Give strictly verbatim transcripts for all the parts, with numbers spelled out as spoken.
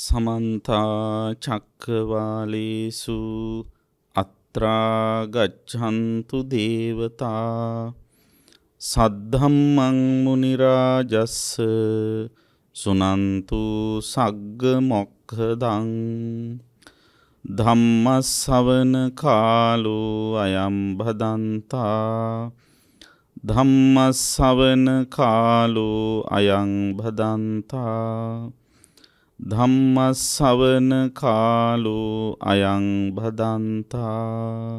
समन्ता चक्रवालेषु अत्रा गच्छन्तु देवता सद्धम्मं मुनिराजस्स सुनन्तु सग्ग मोक्खदं धम्मස්සවන කාලෝ අයං භදන්තා ධම්මස්සවන කාලෝ අයං භදන්තා ධම්මස්සවන කාලෝ අයං භදන්තා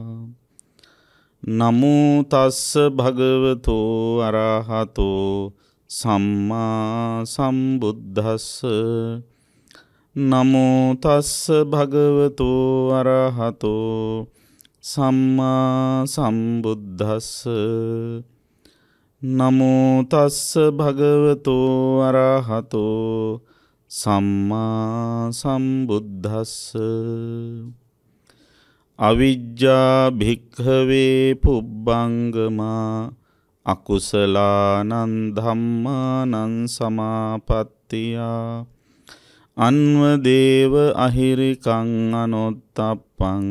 නමෝ තස්ස භගවතෝ අරහතෝ සම්මා සම්බුද්දස්ස නමෝ තස්ස භගවතෝ අරහතෝ සම්මා සම්බුද්දස්ස නමෝ තස්ස භගවතෝ අරහතෝ සම්මා සම්බුද්දස්ස අවිජ්ජා භික්ඛවේ පුබ්බංගමා අකුසලානං ධම්මානං සමාපත්තියා අන්වදේව අහිරිකං අනොත්තප්පං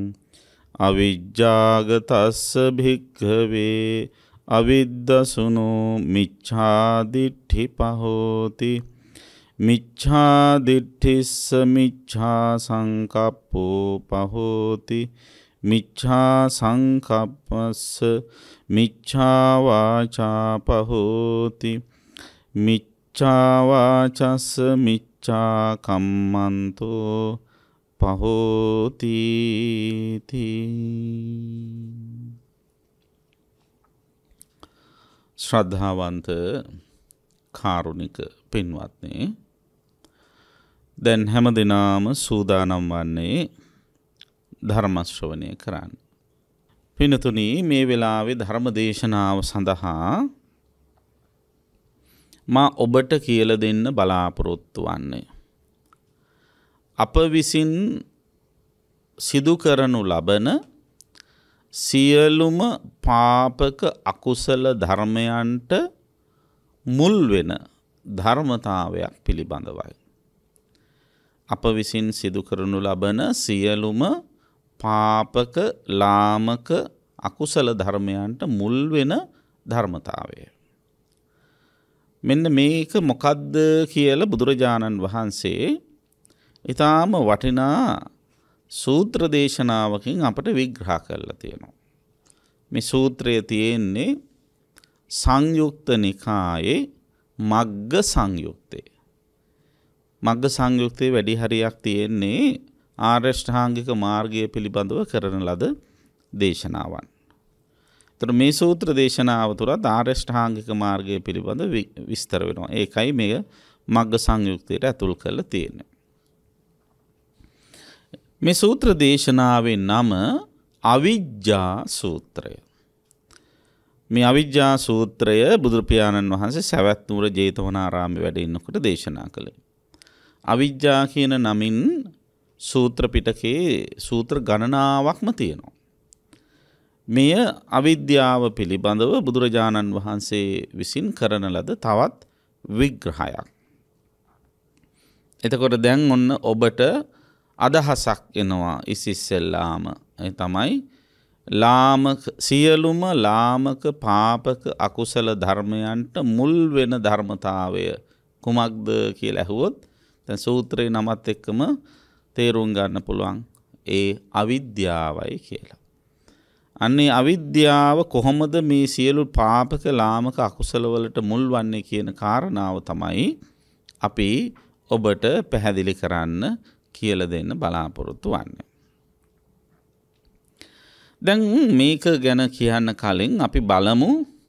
අවිජ්ජාගතස්ස භික්ඛවේ අවිද්දසුනෝ මිච්ඡාදිට්ඨි පහෝති මිච්ඡාදිට්ඨිස්ස මිච්ඡා සංකප්පෝ පහෝති මිච්ඡා සංකප්පස්ස මිච්ඡා වාචා පහෝති මිච්ඡා වාචස්ස මිච්ඡා කම්මන්තෝ පහෝති ශ්‍රද්ධාවන්ත කාරුණික පින්වත්නි, දැන් හැම දිනම සූදානම් වන්නේ ධර්ම ශ්‍රවණය කරන්න. පින්තුනි, මේ වෙලාවේ ධර්ම දේශනාව සඳහා මා ඔබට කියලා දෙන්න බලාපොරොත්තු වන්නේ අප විසින් සිදු කරනු ලබන සියලුම පාපක අකුසල ධර්මයන්ට මුල් වෙන ධර්මතාවයක් පිළිබඳවයි. අප විසින් සිදු කරනු ලබන සියලුම පාපක ලාමක අකුසල ධර්මයන්ට මුල් වෙන ධර්මතාවය. මෙන්න මේක මොකද්ද කියලා බුදුරජාණන් වහන්සේ ඊටාම වටිනා සූත්‍ර දේශනාවකින් අපට විග්‍රහ කරලා තියෙනවා. මේ සූත්‍රය තියෙන්නේ සංයුක්ත නිකායේ මග්ග සංයුත්තේ. මග්ග සංයුත්තේ වැඩි හරියක් තියෙන්නේ ආර්ය ශ්‍රාංගික මාර්ගය පිළිබඳව කරන ලද දේශනාවන්. ඒතර මේ සූත්‍ර දේශනාව තුරත් ආර්ය ශ්‍රාංගික මාර්ගය පිළිබඳ විස්තර වෙනවා. ඒකයි මේ මග්ග සංයුත්තේට ඇතුල් කරලා තියෙන්නේ. මේ සූත්‍ර දේශනාවේ නම අවිජ්ජා සූත්‍රය. මේ අවිජ්ජා සූත්‍රය බුදු පියාණන් වහන්සේ සවැත් නුවර ජේතවනාරාමයේ වැඩ ඉන්නකොට දේශනා කළේ. අවිජ්ජා කියන නමින් සූත්‍ර පිටකේ සූත්‍ර ගණනාවක්ම තියෙනවා. මෙය අවිද්‍යාව පිළිබඳව බුදුරජාණන් වහන්සේ විසින් කරන ලද තවත් විග්‍රහයක්. එතකොට දැන් ඔන්න ඔබට අදහසක් එනවා ඉසිස්සෙල්ලාම. ඒ තමයි ලාමක සියලුම ලාමක පාපක අකුසල ධර්මයන්ට මුල් වෙන ධර්මතාවය කුමක්ද කියලා ඇහුවොත් දැන් සූත්‍රේ නමත් එක්කම තේරුම් ගන්න පුළුවන් ඒ අවිද්‍යාවයි කියලා. අන්නේ අවිද්‍යාව කොහොමද මේ සියලු පාපක ලාමක අකුසල වලට මුල් වන්නේ කියන කාරණාව තමයි අපි ඔබට පැහැදිලි කරන්න කියලා දෙන්න බලාපොරොත්තු වෙන්නේ. දැන් මේක ගැන කියන්න කලින් අපි බලමු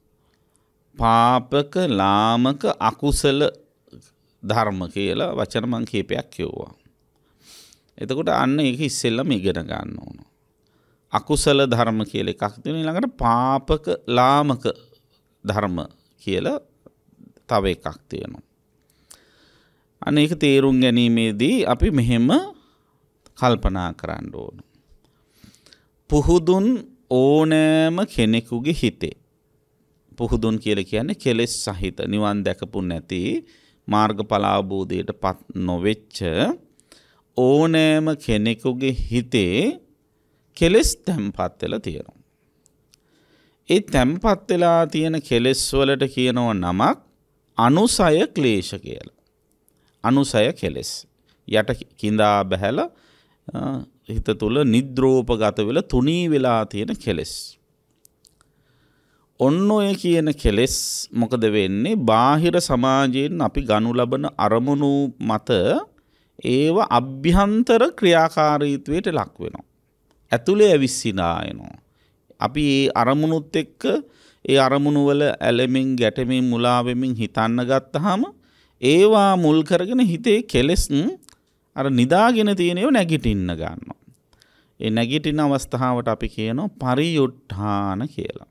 පාපක ලාමක අකුසල ධර්ම කියලා වචන මං කීපයක් කියුවා. එතකොට අන්න ඒක ඉස්සෙල්ලම ඉගෙන ගන්න ඕන. අකුසල ධර්ම කියලා එකක් තියෙනවා. ඊළඟට පාපක ලාමක ධර්ම කියලා තව එකක් තියෙනවා. අනේක තේරුම් ගැනීමේදී අපි මෙහෙම කල්පනා කරන්න ඕන. පුහුදුන් ඕනෑම කෙනෙකුගේ හිතේ. පුහුදුන් කියලා කියන්නේ කෙලෙස් සහිත නිවන් දැකපු නැති මාර්ගඵල අවබෝධයට පත් නොවෙච්ච ඕනෑම කෙනෙකුගේ හිතේ කෙලෙස් තැම්පත් වෙලා තියෙනවා. ඒ තැම්පත් වෙලා තියෙන කෙලෙස් වලට කියනවා නමක් අනුසය ක්ලේශ කියලා. අනුසය කෙලෙස්. යට කිඳා බහැලා හිත තුල නිද්‍රෝපගත වෙලා තුනී වෙලා තියෙන කෙලෙස්. ඔන්න ඔය කියන කෙලෙස් මොකද වෙන්නේ? බාහිර සමාජයෙන් අපි ගනු ලබන අරමුණු මත ඒව අභ්‍යන්තර ක්‍රියාකාරීත්වයට ලක් වෙනවා. ඇතුලේ ඇවිස්සිනා එනවා. අපි ඒ අරමුණුත් එක්ක ඒ අරමුණු වල ඇලෙමින් ගැටෙමින් මුලා වෙමින් හිතන්න ගත්තාම ඒවා මුල් කරගෙන හිතේ කෙලෙස් අර නිදාගෙන තියෙනව නැගිටින්න ගන්නවා. ඒ නැගිටින අවස්ථාවට අපි කියනවා පරියුට්ඨාන කියලා.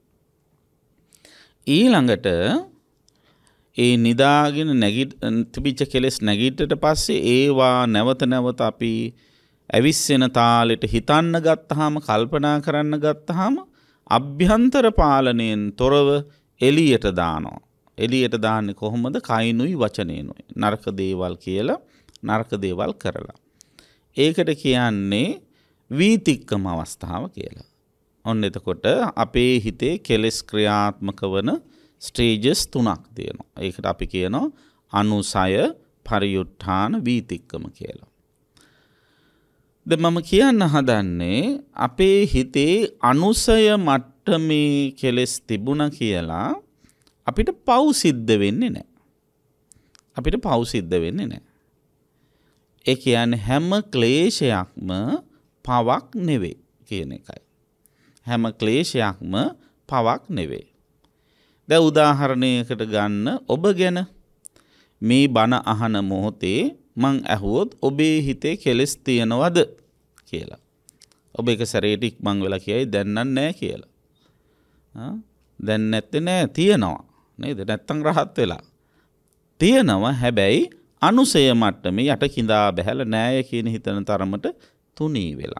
ඊළඟට ඒ නිදාගෙන නැගිට තිබිච්ච කෙලෙස් නැගිටට පස්සේ ඒවා නැවත නැවත අපි ඇවිස්සෙන තාලෙට හිතන්න ගත්තාම කල්පනා කරන්න ගත්තාම අභ්‍යන්තර පාලනයෙන් තොරව එළියට දානවා. එළියට දාන්නේ කොහොමද? කයිනුයි වචනේනුයි. නරක දේවල් කියලා නරක දේවල් කරලා. ඒකට කියන්නේ වීතික්කම අවස්ථාව කියලා. ඔන්න එතකොට අපේ හිතේ කෙලෙස් ක්‍රියාත්මක වන ස්ටේජස් තුනක් තියෙනවා. ඒකට අපි කියනවා අනුසය, පරියුට්ඨාන, වීතික්කම කියලා. දැන් මම කියන්න හදන්නේ අපේ හිතේ අනුසය මට්ටමේ කෙලෙස් තිබුණා කියලා අපිට පව් සිද්ධ වෙන්නේ නැහැ. අපිට පව් සිද්ධ වෙන්නේ නැහැ. ඒ කියන්නේ හැම ක්ලේශයක්ම පවක් නෙවෙයි කියන එකයි. හැම ක්ලේශයක්ම පවක් නෙවෙයි. දැන් උදාහරණයකට ගන්න ඔබ ගැන මේ බණ අහන මොහොතේ මං ඇහුවොත් ඔබේ හිතේ කෙලෙස් තියනවද කියලා. ඔබ එක සැරේට ඉක්මන් වෙලා කියයි දැන් නැහැ කියලා. ආ දැන් නැත්තේ නෑ තියනවා. නේද? නැත්තම් රහත් වෙලා. තියනවා හැබැයි අනුසය මට්ටමේ යට කිඳා බහැලා නෑය කියන හිතන තරමට තුනී වෙලා.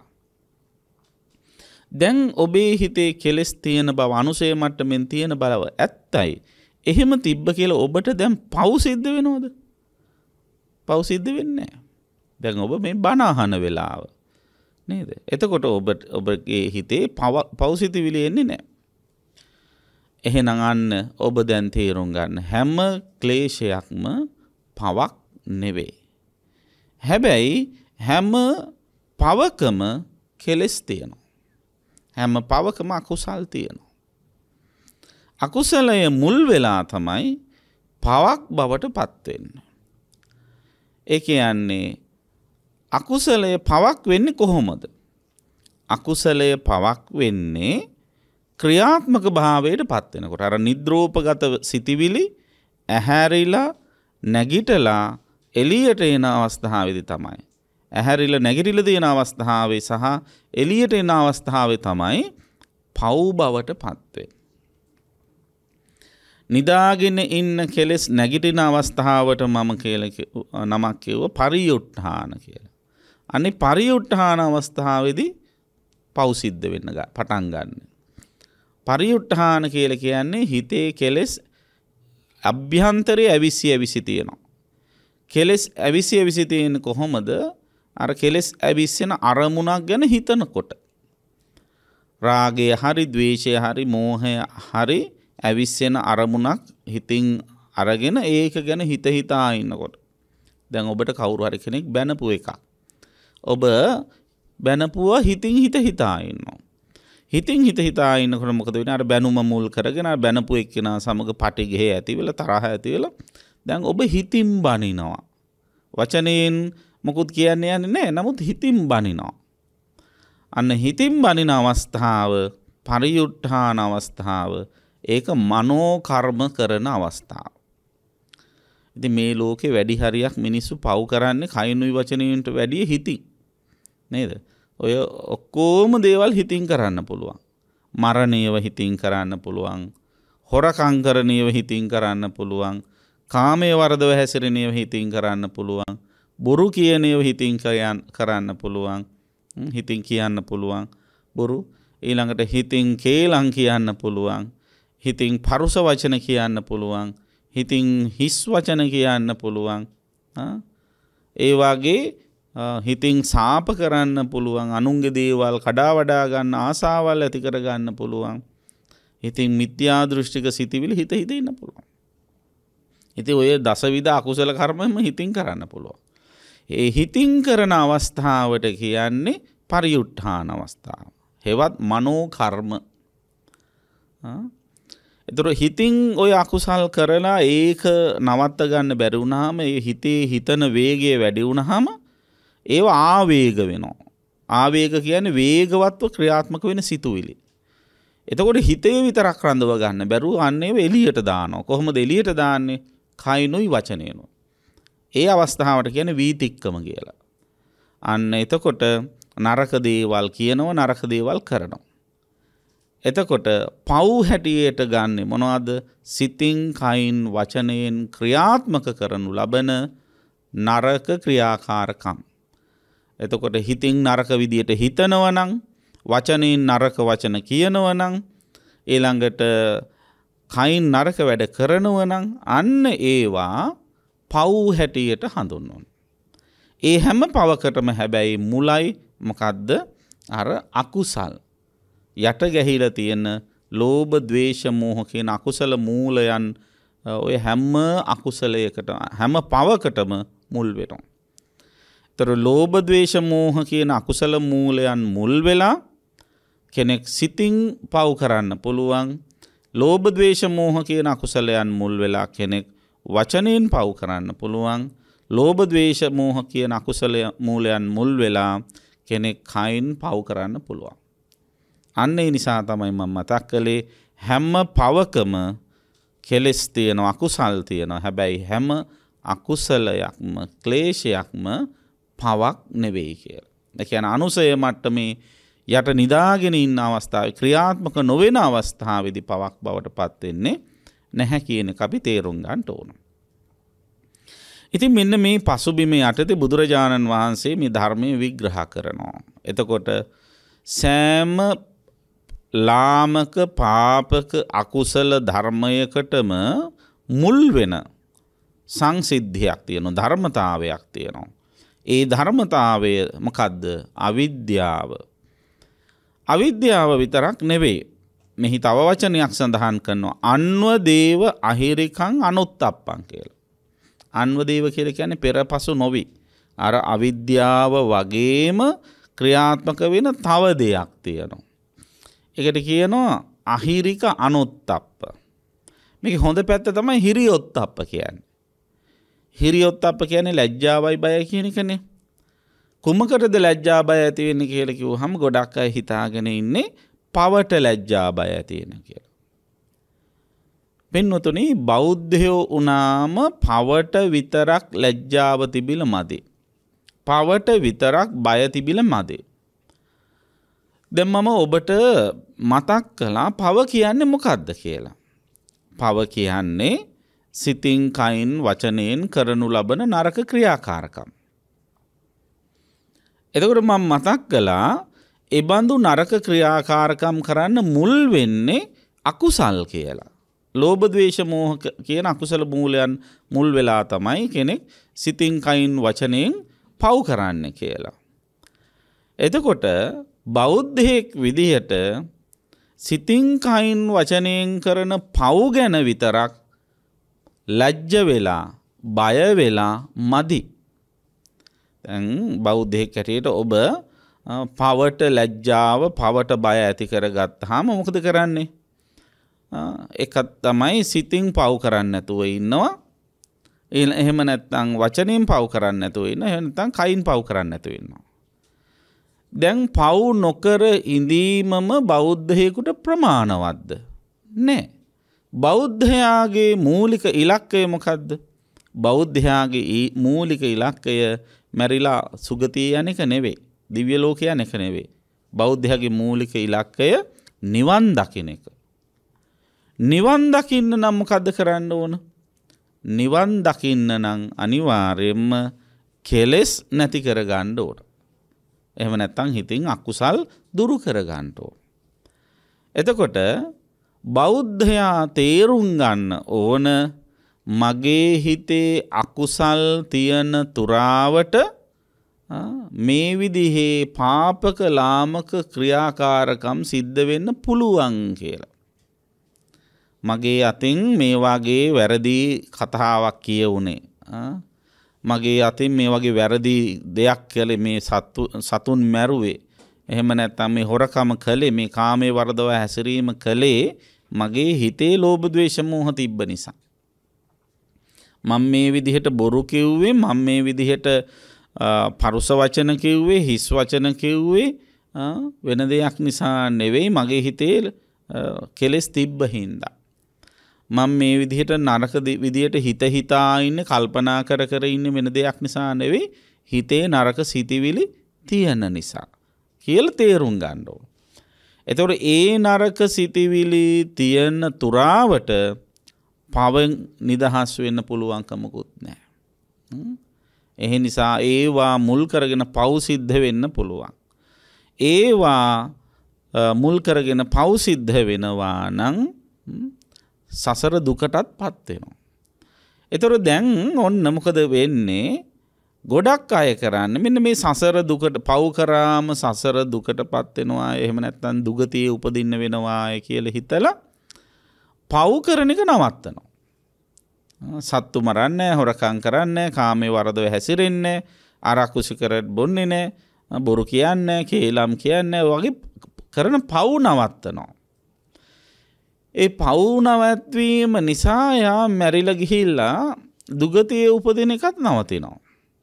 දැන් ඔබේ හිතේ කෙලෙස් තියෙන බව අනුසය මට්ටමින් තියෙන බලව ඇත්තයි. එහෙම තිබ්බ කියලා ඔබට දැන් පව් සිද්ධ වෙනවද? පව් සිද්ධ වෙන්නේ නැහැ. දැන් ඔබ මේ බණ අහන වෙලාව නේද? එතකොට ඔබ ඔබගේ හිතේ පව් සිතිවිලි එන්නේ නැහැ. එහෙනම් අන්න ඔබ දැන් තේරුම් ගන්න හැම ක්ලේශයක්ම පවක් නෙවෙයි. හැබැයි හැම පවකම කෙලෙස් තියෙනවා. හැම පවකම අකුසල් තියෙනවා. අකුසලය මුල් වෙලා තමයි පවක් බවට පත් වෙන්නේ. ඒ කියන්නේ අකුසලය පවක් වෙන්නේ කොහොමද? අකුසලය පවක් වෙන්නේ ක්‍රියාත්මක භාවයට පත් වෙනකොට. අර නිද්‍රෝපගත සිතිවිලි ඇහැරිලා නැගිටලා එළියට එන අවස්ථාවේදී තමයි. ඇහැරිලා නැගිටිලා තියෙන අවස්ථාවේ සහ එළියට එන අවස්ථාවේ තමයි පව් බවට පත් වෙන්නේ. නිදාගෙන ඉන්න කෙලෙස් නැගිටින අවස්ථාවට මම කියලා නමක් කිව්ව පරියුට්ඨාන කියලා. අනේ පරියුට්ඨාන අවස්ථාවේදී පව් සිද්ධ වෙන්න පටන් ගන්න. පරියුට්ඨාන කියලා කියන්නේ හිතේ කෙලෙස් අභ්‍යන්තරයේ ඇවිසි ඇවිසි තියෙනවා. කෙලෙස් ඇවිසි ඇවිසි තියෙන්නේ කොහොමද? අර කෙලෙස් ඇවිස්සෙන අරමුණක් ගැන හිතනකොට. රාගය හරි, ද්වේෂය හරි, මෝහය හරි ඇවිස්සෙන අරමුණක් හිතින් අරගෙන ඒක ගැන හිත හිතා ඉන්නකොට. දැන් ඔබට කවුරු හරි කෙනෙක් බැනපු එකක්. ඔබ බැනපුවා හිතින් හිත හිතා ඉන්නවා. හිතින් හිත හිතා ඉන්නකොට මොකද වෙන්නේ? අර බැනුම මුල් කරගෙන අර බැනපු එක්කෙනා සමග පටිඝය ඇති වෙලා තරහ ඇති වෙලා දැන් ඔබ හිතින් බනිනවා. වචනයෙන් මොකුත් කියන්නේ යන්නේ නැහැ. නමුත් හිතින් බනිනවා. අන්න හිතින් බනින අවස්ථාව පරියුට්ඨාන අවස්ථාව. ඒක මනෝ කර්ම කරන අවස්ථාව. ඉතින් මේ ලෝකේ වැඩි හරියක් මිනිස්සු පව් කරන්නේ කයිනුයි වචනෙන්ට වැඩිය හිතින්. නේද? ඔය ඔක්කොම දේවල් හිතින් කරන්න පුළුවන්. මරණයව හිතින් කරන්න පුළුවන්. හොරකම් කරණයව හිතින් කරන්න පුළුවන්. කාමයේ වර්ධව හැසිරෙනයව හිතින් කරන්න පුළුවන්. බොරු කියනයව හිතින් කරන්න පුළුවන්. හිතින් කියන්න පුළුවන් බොරු. ඊළඟට හිතින් කේලම් කියන්න පුළුවන්. හිතින් පරුස වචන කියන්න පුළුවන්. හිතින් හිස් වචන කියන්න පුළුවන්. ඒ වගේ හිතින් සාප කරන්න පුළුවන්, අනුන්ගේ දේවල් කඩා වඩා ගන්න ආසාවල් ඇති කර ගන්න පුළුවන්. ඉතින් මිත්‍යා දෘෂ්ටික සිතිවිලි හිත හිත ඉන්න පුළුවන්. ඉතින් ඔය දසවිධ අකුසල කර්මම හිතින් කරන්න පුළුවන්. ඒ හිතින් කරන අවස්ථාවට කියන්නේ පරිඋත්ථාන අවස්ථාව. හෙවත් මනෝ කර්ම. ඒතර හිතින් ඔය අකුසල් කරලා ඒක නවත්ත ගන්න බැරි වුණාම, ඒ හිතේ හිතන වේගය වැඩි වුණාම ඒව ආවේග වෙනවා. ආවේග කියන්නේ වේගවත්ව ක්‍රියාත්මක වෙන සිතුවිලි. එතකොට හිතේ විතරක් රඳව ගන්න බැරුව අන්න ඒව එළියට දානවා. කොහොමද එළියට දාන්නේ? කයිනුයි වචනේනුයි. ඒ අවස්ථාවට කියන්නේ වීතික්කම කියලා. අන්න එතකොට නරක දේවල් කියනවා, නරක දේවල් කරනවා. එතකොට පව් හැටියට ගන්නෙ මොනවද? සිතින් කයින් වචනයෙන් ක්‍රියාත්මක කරනු ලබන නරක ක්‍රියාකාරකම්. එතකොට හිතින් නරක විදියට හිතනවා නම්, වචනයෙන් නරක වචන කියනවා නම්, ඊළඟට කයින් නරක වැඩ කරනවා නම්, අන්න ඒවා පව් හැටියට හඳුන්වනවා. ඒ හැම පවකටම හැබැයි මුලයි මොකද්ද? අර අකුසල්. යට ගැහිලා තියෙන ලෝභ, ද්වේෂ, මෝහ කියන අකුසල මූලයන් ඔය හැම අකුසලයකට, හැම පවකටම මුල් වෙනවා. ඒතර ලෝභ, ද්වේෂ, මෝහ කියන අකුසල මූලයන් මුල් වෙලා කෙනෙක් සිතින් පව් කරන්න පුළුවන්. ලෝභ, ද්වේෂ, මෝහ කියන අකුසලයන් මුල් වෙලා කෙනෙක් වචනයෙන් පව් කරන්න පුළුවන්. ලෝභ, ද්වේෂ, මෝහ කියන අකුසල මූලයන් මුල් වෙලා කෙනෙක් කයින් පව් කරන්න පුළුවන්. අන්න ඒ නිසා තමයි මම මතක් කළේ හැම පවකම කෙලෙස් තියෙනවා, අකුසල් තියෙනවා. හැබැයි හැම අකුසලයක්ම, ක්ලේශයක්ම පවක් නෙවෙයි කියලා. ඒ කියන්නේ අනුසය මට්ටමේ යට නිදාගෙන ඉන්න අවස්ථාවේ, ක්‍රියාත්මක නොවන අවස්ථාවේදී පවක් බවට පත් වෙන්නේ නැහැ කියන එක අපි තේරුම් ගන්න ඕන. ඉතින් මෙන්න මේ පසුබිම යටතේ බුදුරජාණන් වහන්සේ මේ ධර්මයේ විග්‍රහ කරනවා. එතකොට සෑම ලාමක පාපක අකුසල ධර්මයකටම මුල් වෙන සංසිද්ධියක් තියෙනවා, ධර්මතාවයක් තියෙනවා. ඒ ධර්මතාවය මොකද්ද? අවිද්‍යාව. අවිද්‍යාව විතරක් නෙවෙයි. මෙහි තව වචනයක් සඳහන් කරනවා, අන්ව දේව අහිරිකං අනුත්තප්පං කියලා. අන්ව දේව කියලා කියන්නේ පෙරපසු නොවි. අර අවිද්‍යාව වගේම ක්‍රියාත්මක වෙන තව දෙයක් තියෙනවා. ඒකට කියනවා අහිරික අනුත්තප්ප. මේක හොඳ පැත්ත තමයි හිරියොත්ප්ප කියන්නේ. හිරියොත්ප්ප කියන්නේ ලැජ්ජාවයි බයයි කියන එකනේ. කුමකටද ලැජ්ජා බය ඇති වෙන්නේ කියලා කිව්වහම ගොඩක් අය හිතාගෙන ඉන්නේ පවට ලැජ්ජා බය ඇති වෙන කියලා. පින්වතුනි, බෞද්ධයෝ උනාම පවට විතරක් ලැජ්ජාව තිබිලා මදි. පවට විතරක් බය තිබිලා මදි. දැන් මම ඔබට මතක් කළා පව කියන්නේ මොකක්ද කියලා. පව කියන්නේ සිතින් කයින් වචනයෙන් කරනු ලබන නරක ක්‍රියාකාරකම්. එතකොට මම මතක් කළා ඒ බඳු නරක ක්‍රියාකාරකම් කරන්න මුල් වෙන්නේ අකුසල් කියලා. ලෝභ, ද්වේෂ, මෝහ කියන අකුසල මූලයන් මුල් වෙලා තමයි කෙනෙක් සිතින් කයින් වචනයෙන් පව් කරන්නේ කියලා. එතකොට බෞද්ධයෙක් විදිහට සිතින් කයින් වචනයෙන් කරන පව් ගැන විතරක් ලැජ්ජ වෙලා, බය වෙලා මදි. දැන් බෞද්ධයෙක් හැටියට ඔබ පවට ලැජ්ජාව, පවට බය ඇති කරගත්තාම මොකද කරන්නේ? එකක් තමයි සිතින් පව් කරන්නේ නැතුව ඉන්නවා. එහෙම නැත්නම් වචනයෙන් පව් කරන්නේ නැතුව ඉන්නවා. එහෙම නැත්නම් කයින් පව් කරන්නේ නැතුව ඉන්නවා. දැන් පව් නොකර ඉඳීමම බෞද්ධයෙකුට ප්‍රමාණවත්ද? නෑ. බෞද්ධයාගේ මූලික ඉලක්කය මොකද්ද? බෞද්ධයාගේ මූලික ඉලක්කය මැරිලා සුගතිය යන එක නෙවෙයි. දිව්‍ය ලෝකය යන එක නෙවෙයි. බෞද්ධයාගේ මූලික ඉලක්කය නිවන් දකින්න එක. නිවන් දකින්න නම් මොකද්ද කරන්න ඕන? නිවන් දකින්න නම් අනිවාර්යයෙන්ම කෙලෙස් නැති කර ගන්න ඕන. එහෙම නැත්නම් හිතින් අකුසල් දුරු කර ගන්න ඕන. එතකොට බෞද්ධයා තේරුම් ගන්න ඕන මගේ හිතේ අකුසල් තියෙන තුරාවට මේ විදිහේ පාපක ලාමක ක්‍රියාකාරකම් සිද්ධ වෙන්න පුළුවන් කියලා. මගේ අතින් මේ වගේ වැරදි කතාවක් කියවුනේ. මගේ අතින් මේ වගේ වැරදි දෙයක් කළේ මේ සතු සතුන් මැරුවේ. එහෙම නැත්නම් මේ හොරකම කළේ මේ කාමයේ වරදව හැසිරීම කළේ මගේ හිතේ ලෝභ ද්වේෂ මෝහ තිබ්බ නිසා. මම මේ විදිහට බොරු කිව්වේ, මම මේ විදිහට පරුස වචන කිව්වේ, හිස් වචන කිව්වේ වෙන දෙයක් නිසා නෙවෙයි, මගේ හිතේ කෙලෙස් තිබ්බ හින්දා. මම මේ විදිහට නරක විදිහට හිත හිතා ඉන්නේ, කල්පනා කර කර ඉන්නේ වෙන දෙයක් නිසා නෙවෙයි, හිතේ නරක සිතිවිලි තියෙන නිසා කියලා තේරුම් ගන්න ඕන. එතකොට ඒ නරක සිතිවිලි තියෙන තුරාවට පවෙන් නිදහස් වෙන්න පුළුවන්කමකුත් නැහැ. ඒ නිසා ඒවා මුල් කරගෙන පව් සිද්ධ වෙන්න පුළුවන්. ඒවා මුල් කරගෙන පව් සිද්ධ වෙනවා නම් සසර දුකටත් පත් වෙනවා. ඒතර දැන් ඔන්න මොකද වෙන්නේ? ගොඩක් අය කරන්නේ මෙන්න මේ සසර දුකට පව් කරාම සසර දුකටපත් වෙනවා, එහෙම නැත්නම් දුගතියේ උපදින්න වෙනවා කියලා හිතලා පව් කරන එක නවත්තනවා. සත්තු මරන්නේ, හොරකම් කරන්නේ, කාමයේ වරදව හැසිරෙන්නේ, අරක්කු සිගරට් බොන්නේ නැහැ, බොරු කියන්නේ, කේලම් කියන්නේ වගේ කරන පව් නවත්තනවා. ඒ පව් නවත්වීම නිසා යා මැරිලා ගිහිල්ලා දුගතියේ උපදින එකත් නවතිනවා.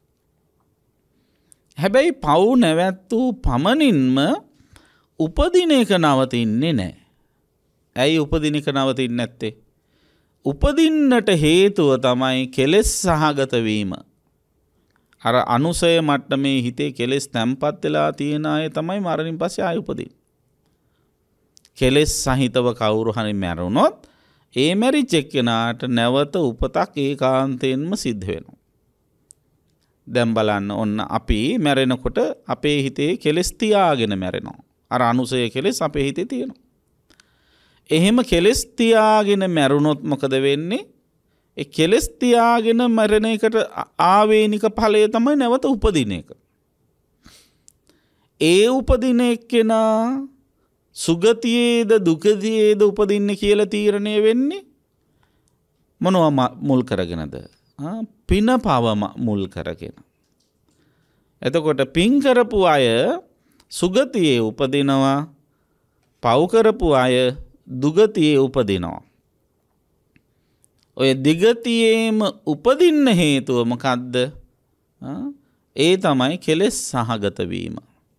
හැබැයි පව් නැවැත්වූ පමණින්ම උපදින එක නවතින්නේ නැහැ. ඇයි උපදින එක නවතින්නේ නැත්තේ? උපදින්නට හේතුව තමයි කෙලෙස් සහගත වීම. අර අනුසය මට්ටමේ හිතේ කෙලෙස් තැම්පත් වෙලා තියෙන අය තමයි මරණින් පස්සේ ආය උපදින්නේ. කෙලෙස් සහිතව කවුරු හරි මැරුණොත් ඒ මැරිච්ච එක්කෙනාට නැවත උපතක් ඒකාන්තයෙන්ම සිද්ධ වෙනවා. දැන් බලන්න ඔන්න අපි මැරෙනකොට අපේ හිතේ කෙලෙස් තියාගෙන මැරෙනවා. අර අනුසය කෙලෙස් අපේ හිතේ තියෙනවා. එහෙම කෙලෙස් තියාගෙන මැරුණොත් මොකද වෙන්නේ? ඒ කෙලෙස් තියාගෙන මැරෙන එකට ආවේනික ඵලය තමයි නැවත උපදින එක. ඒ උපදින එක්කෙනා සුගතියේද දුකතියේද උපදින්නේ කියලා තීරණය වෙන්නේ මොනවා මුල් කරගෙනද? පින පව මුල් කරගෙන. එතකොට පින් කරපු අය සුගතියේ උපදිනවා, පව් කරපු අය දුගතියේ උපදිනවා. ඔය දිගතියේම උපදින්න හේතුව මොකද්ද? ඒ තමයි කෙලෙස් සහගත වීම.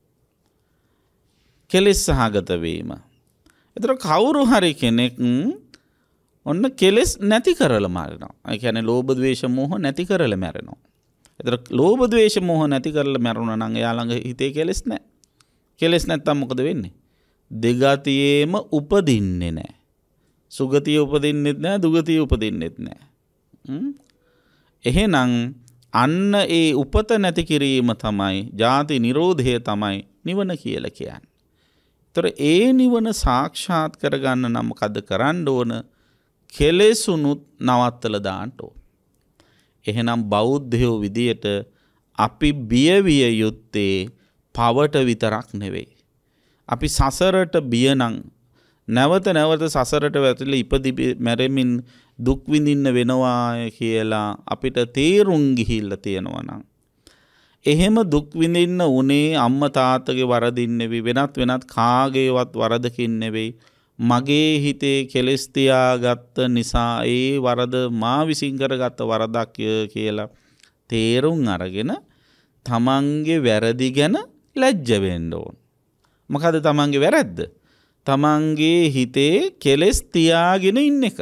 කෙලෙස් සහගත වීම. ඒතර කවුරු හරි කෙනෙක් ඔන්න කෙලෙස් නැති කරලා මරනවා. ඒ කියන්නේ ලෝභ ද්වේෂ මෝහ නැති කරලා මරනවා. ඒතර ලෝභ ද්වේෂ මෝහ නැති කරලා මරුණා නම් එයා ළඟ හිතේ කෙලෙස් නැහැ. කෙලෙස් නැත්තම් මොකද වෙන්නේ? දෙගතියේම උපදින්නේ නැහැ. සුගතිය උපදින්නෙත් නැහැ, දුගතිය උපදින්නෙත් නැහැ. එහෙනම් අන්න ඒ උපත නැති කිරීම තමයි, ජාති නිරෝධය තමයි නිවන කියලා කියන්නේ. ඒතර ඒ නිවන සාක්ෂාත් කරගන්න නම් මොකද කරන්න ඕන? කෙලෙසුනුත් නවත්තලා දාන්න ඕන. එහෙනම් බෞද්ධයෝ විදියට අපි බිය විය යුත්තේ පවට විතරක් නෙවෙයි. අපි සසරට බිය නම් නැවත නැවත සසරට වැටිලා ඉපදි මැරෙමින් දුක් විඳින්න වෙනවා කියලා අපිට තේරුම් ගිහිල්ලා තියෙනවා නම්, එහෙම දුක් විඳින්න උනේ අම්මා තාත්තගේ වරදින් නෙවෙයි, වෙනත් වෙනත් කාගේවත් වරදකින් නෙවෙයි, මගේ හිතේ කෙලෙස් තියාගත්ත නිසා ඒ වරද මා විසින් කරගත්ත වරදක් කියලා තේරුම් අරගෙන තමන්ගේ වැරදි ගැන ලැජ්ජ වෙන්න ඕන. මොකද තමන්ගේ වැරද්ද? තමන්ගේ හිතේ කෙලෙස් තියාගෙන ඉන්න එක.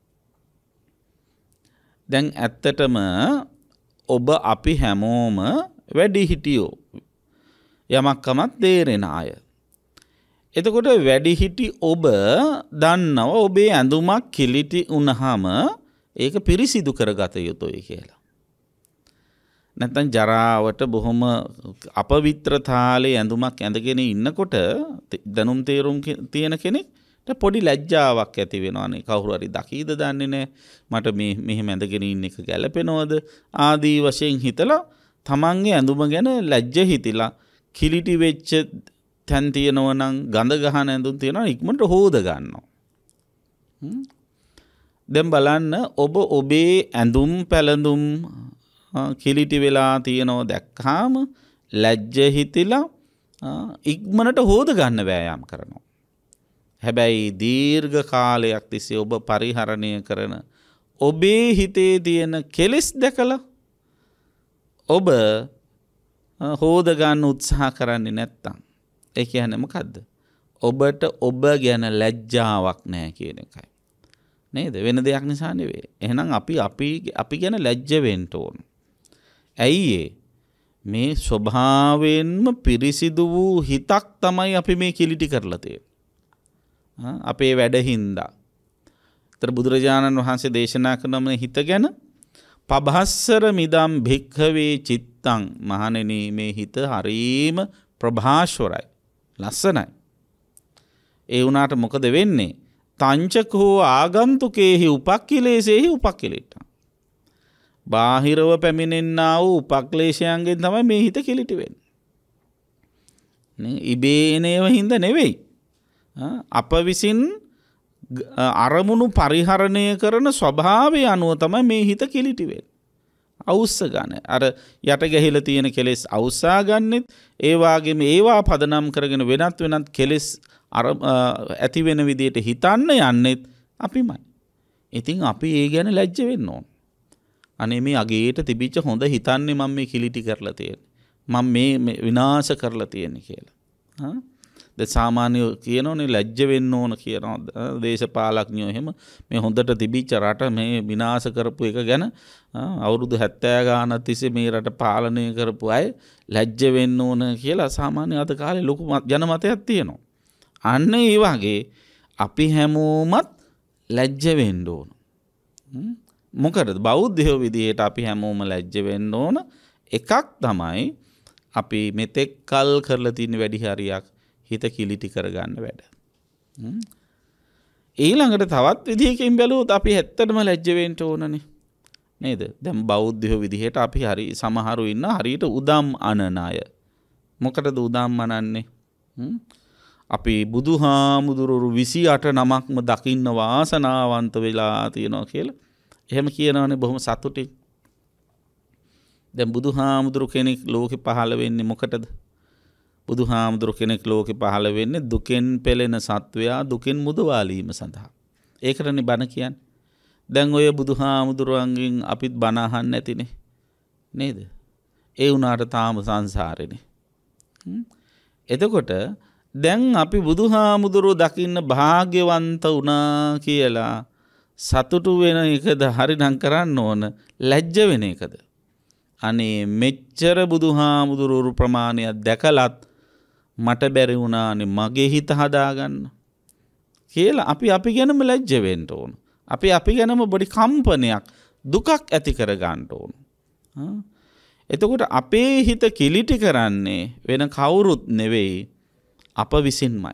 දැන් ඇත්තටම ඔබ අපි හැමෝම වැඩි හිටියෝ, යමක් කමක් තේරෙන අය. එතකොට වැඩි හිටි ඔබ දන්නව ඔබේ ඇඳුමක් කිලිටි වුණාම ඒක පිරිසිදු කරගත යුතුයි කියලා. නැත්නම් ජරාවට බොහොම අපවිත්‍ර තාලේ ඇඳුමක් ඇඳගෙන ඉන්නකොට දැනුම් තේරුම් තියෙන කෙනෙක්ට පොඩි ලැජ්ජාවක් ඇති වෙනවානේ. කවුරු හරි දකීද දන්නේ නැහැ, මට මේ මෙහෙම ඇඳගෙන ඉන්න එක ගැළපෙනවද ආදී වශයෙන් හිතලා තමන්ගේ ඇඳුම ගැන ලැජ්ජ හිතිලා කිලිටි වෙච්ච තැන් තියෙනවා නම් ගඳ ගහන ඇඳුම් තියෙනවා ඉක්මනට හොද ගන්නවා. දැන් බලන්න ඔබ ඔබේ ඇඳුම් පැළඳුම් කිලිටි වෙලා තියෙනවා දැක්කාම ලැජ්ජ හිතිලා ඉක්මනට හොද ගන්න වෑයම් කරනවා. හැබැයි දීර්ඝ කාලයක් තිස්සේ ඔබ පරිහරණය කරන ඔබේ හිතේ තියෙන කෙලෙස් දැකලා ඔබ හොද ගන්න උත්සාහ කරන්නේ නැත්තම් ඒ කියන්නේ මොකද්ද? ඔබට ඔබ ගැන ලැජ්ජාවක් නැහැ කියන එකයි. නේද? වෙන දෙයක් නිසා නෙවෙයි. එහෙනම් අපි අපි අපි ගැන ලැජ්ජ වෙන්න ඕන. ඇයි මේ ස්වභාවයෙන්ම පිරිසිදු වූ හිතක් තමයි අපි මේ කිලිටි කරලා තියෙන්නේ. අපේ වැඩහින්දා. ඒතර බුදුරජාණන් වහන්සේ දේශනා කරන මේ හිත ගැන පබහස්සර මිදම් භික්ඛවේ චිත්තං මහණෙනි මේ හිත හරීම ප්‍රභාස්වරයි. ලස්සනයි. ඒ වුණාට මොකද වෙන්නේ? තංචකෝ ආගන්තුකේහි උපක්ඛිලේසේහි උපක්ඛිලිට්ඨං. බාහිරව පැමිණෙන්නා වූ උපක්ලේශයන්ගෙන් තමයි මේ හිත කිලිටි වෙන්නේ. නේ ඉබේ එනේව හින්ද නෙවෙයි. අප විසින් අරමුණු පරිහරණය කරන ස්වභාවය අනුව තමයි මේ හිත කිලිටි වෙන්නේ. අවුස්ස ගන්න. අර යට ගැහිලා තියෙන කෙලෙස් අවුස්සා ගන්නෙත් ඒ වගේම ඒවා පදනම් කරගෙන වෙනත් වෙනත් කෙලෙස් අර ඇති වෙන විදිහට හිතන්න යන්නෙත් අපිමයි. ඉතින් අපි ඒ ගැන ලැජ්ජ වෙන්න ඕන. අනේ මේ අගේට තිබිච්ච හොඳ හිතන්නේ මම මේ කිලිටි කරලා තියෙන්නේ. මම මේ විනාශ කරලා තියෙන්නේ කියලා. හා ද සාමාන්‍ය කියනෝනේ ලැජ්ජ වෙන්න ඕන කියනවා දේශපාලඥයෝ එහෙම මේ හොඳට තිබිච්ච රට මේ විනාශ කරපු එක ගැන අවුරුදු හැත්තෑ ගානක් තිස්සේ මේ රට පාලනය කරපු අය ලැජ්ජ වෙන්න ඕන කියලා සාමාන්‍ය අද කාලේ ලොකු ජනමතයක් තියෙනවා. අන්න ඒ වගේ අපි හැමෝමත් ලැජ්ජ වෙන්න ඕන. මොකද බෞද්ධයෝ විදිහට අපි හැමෝම ලැජ්ජ වෙන්න ඕන. එකක් තමයි අපි මෙතෙක් කල් කරලා තියෙන වැඩි හරියක් හිත කිලිටි කරගන්න වැඩ. ඊළඟට තවත් විදිහකින් බැලුවොත් අපි ඇත්තටම ලැජ්ජ වෙන්න ඕනනේ. නේද? දැන් බෞද්ධයෝ විදිහට අපි හරි සමහරු ඉන්න හරියට උදම් අනන අය. මොකටද උදම් අනන්නේ? අපි බුදුහාමුදුරුවෝ විසි අට නමක්ම දකින්න වාසනාවන්ත වෙලා තියෙනවා කියලා. එහෙම කියනවනේ බොහොම සතුටින්. දැන් බුදුහාමුදුරු කෙනෙක් ලෝකෙ පහළ වෙන්නේ මොකටද? බුදුහාමුදුරු කෙනෙක් ලෝකෙ පහළ වෙන්නේ දුකෙන් පෙළෙන සත්වයා දුකෙන් මුදවාලීම සඳහා. ඒකටනේ බණ කියන්නේ. දැන් ඔය බුදුහාමුදුරුවන්ගෙන් අපිත් බණ අහන්න නැතිනේ. නේද? ඒ වුණාට තාම සංසාරේනේ. එතකොට දැන් අපි බුදුහාමුදුරුවෝ දකින්න භාග්‍යවන්ත වුණා කියලා සතුටු වෙන එකද හරිනම් කරන්න ඕන ලැජ්ජ වෙන එකද? අනේ මෙච්චර බුදුහාමුදුරුවෝ ප්‍රමාණයක් දැකලත් මට බැරි වුණානේ මගේ හිත හදාගන්න කියලා අපි අපි ගැනම ලැජ්ජ වෙන්න ඕන. අපි අපි ගැනම බොඩි කම්පනයක් දුකක් ඇති කර ගන්න ඕන. එතකොට අපේ හිත කිලිටි කරන්නේ වෙන කවුරුත් නෙවෙයි අප විසින්මයි.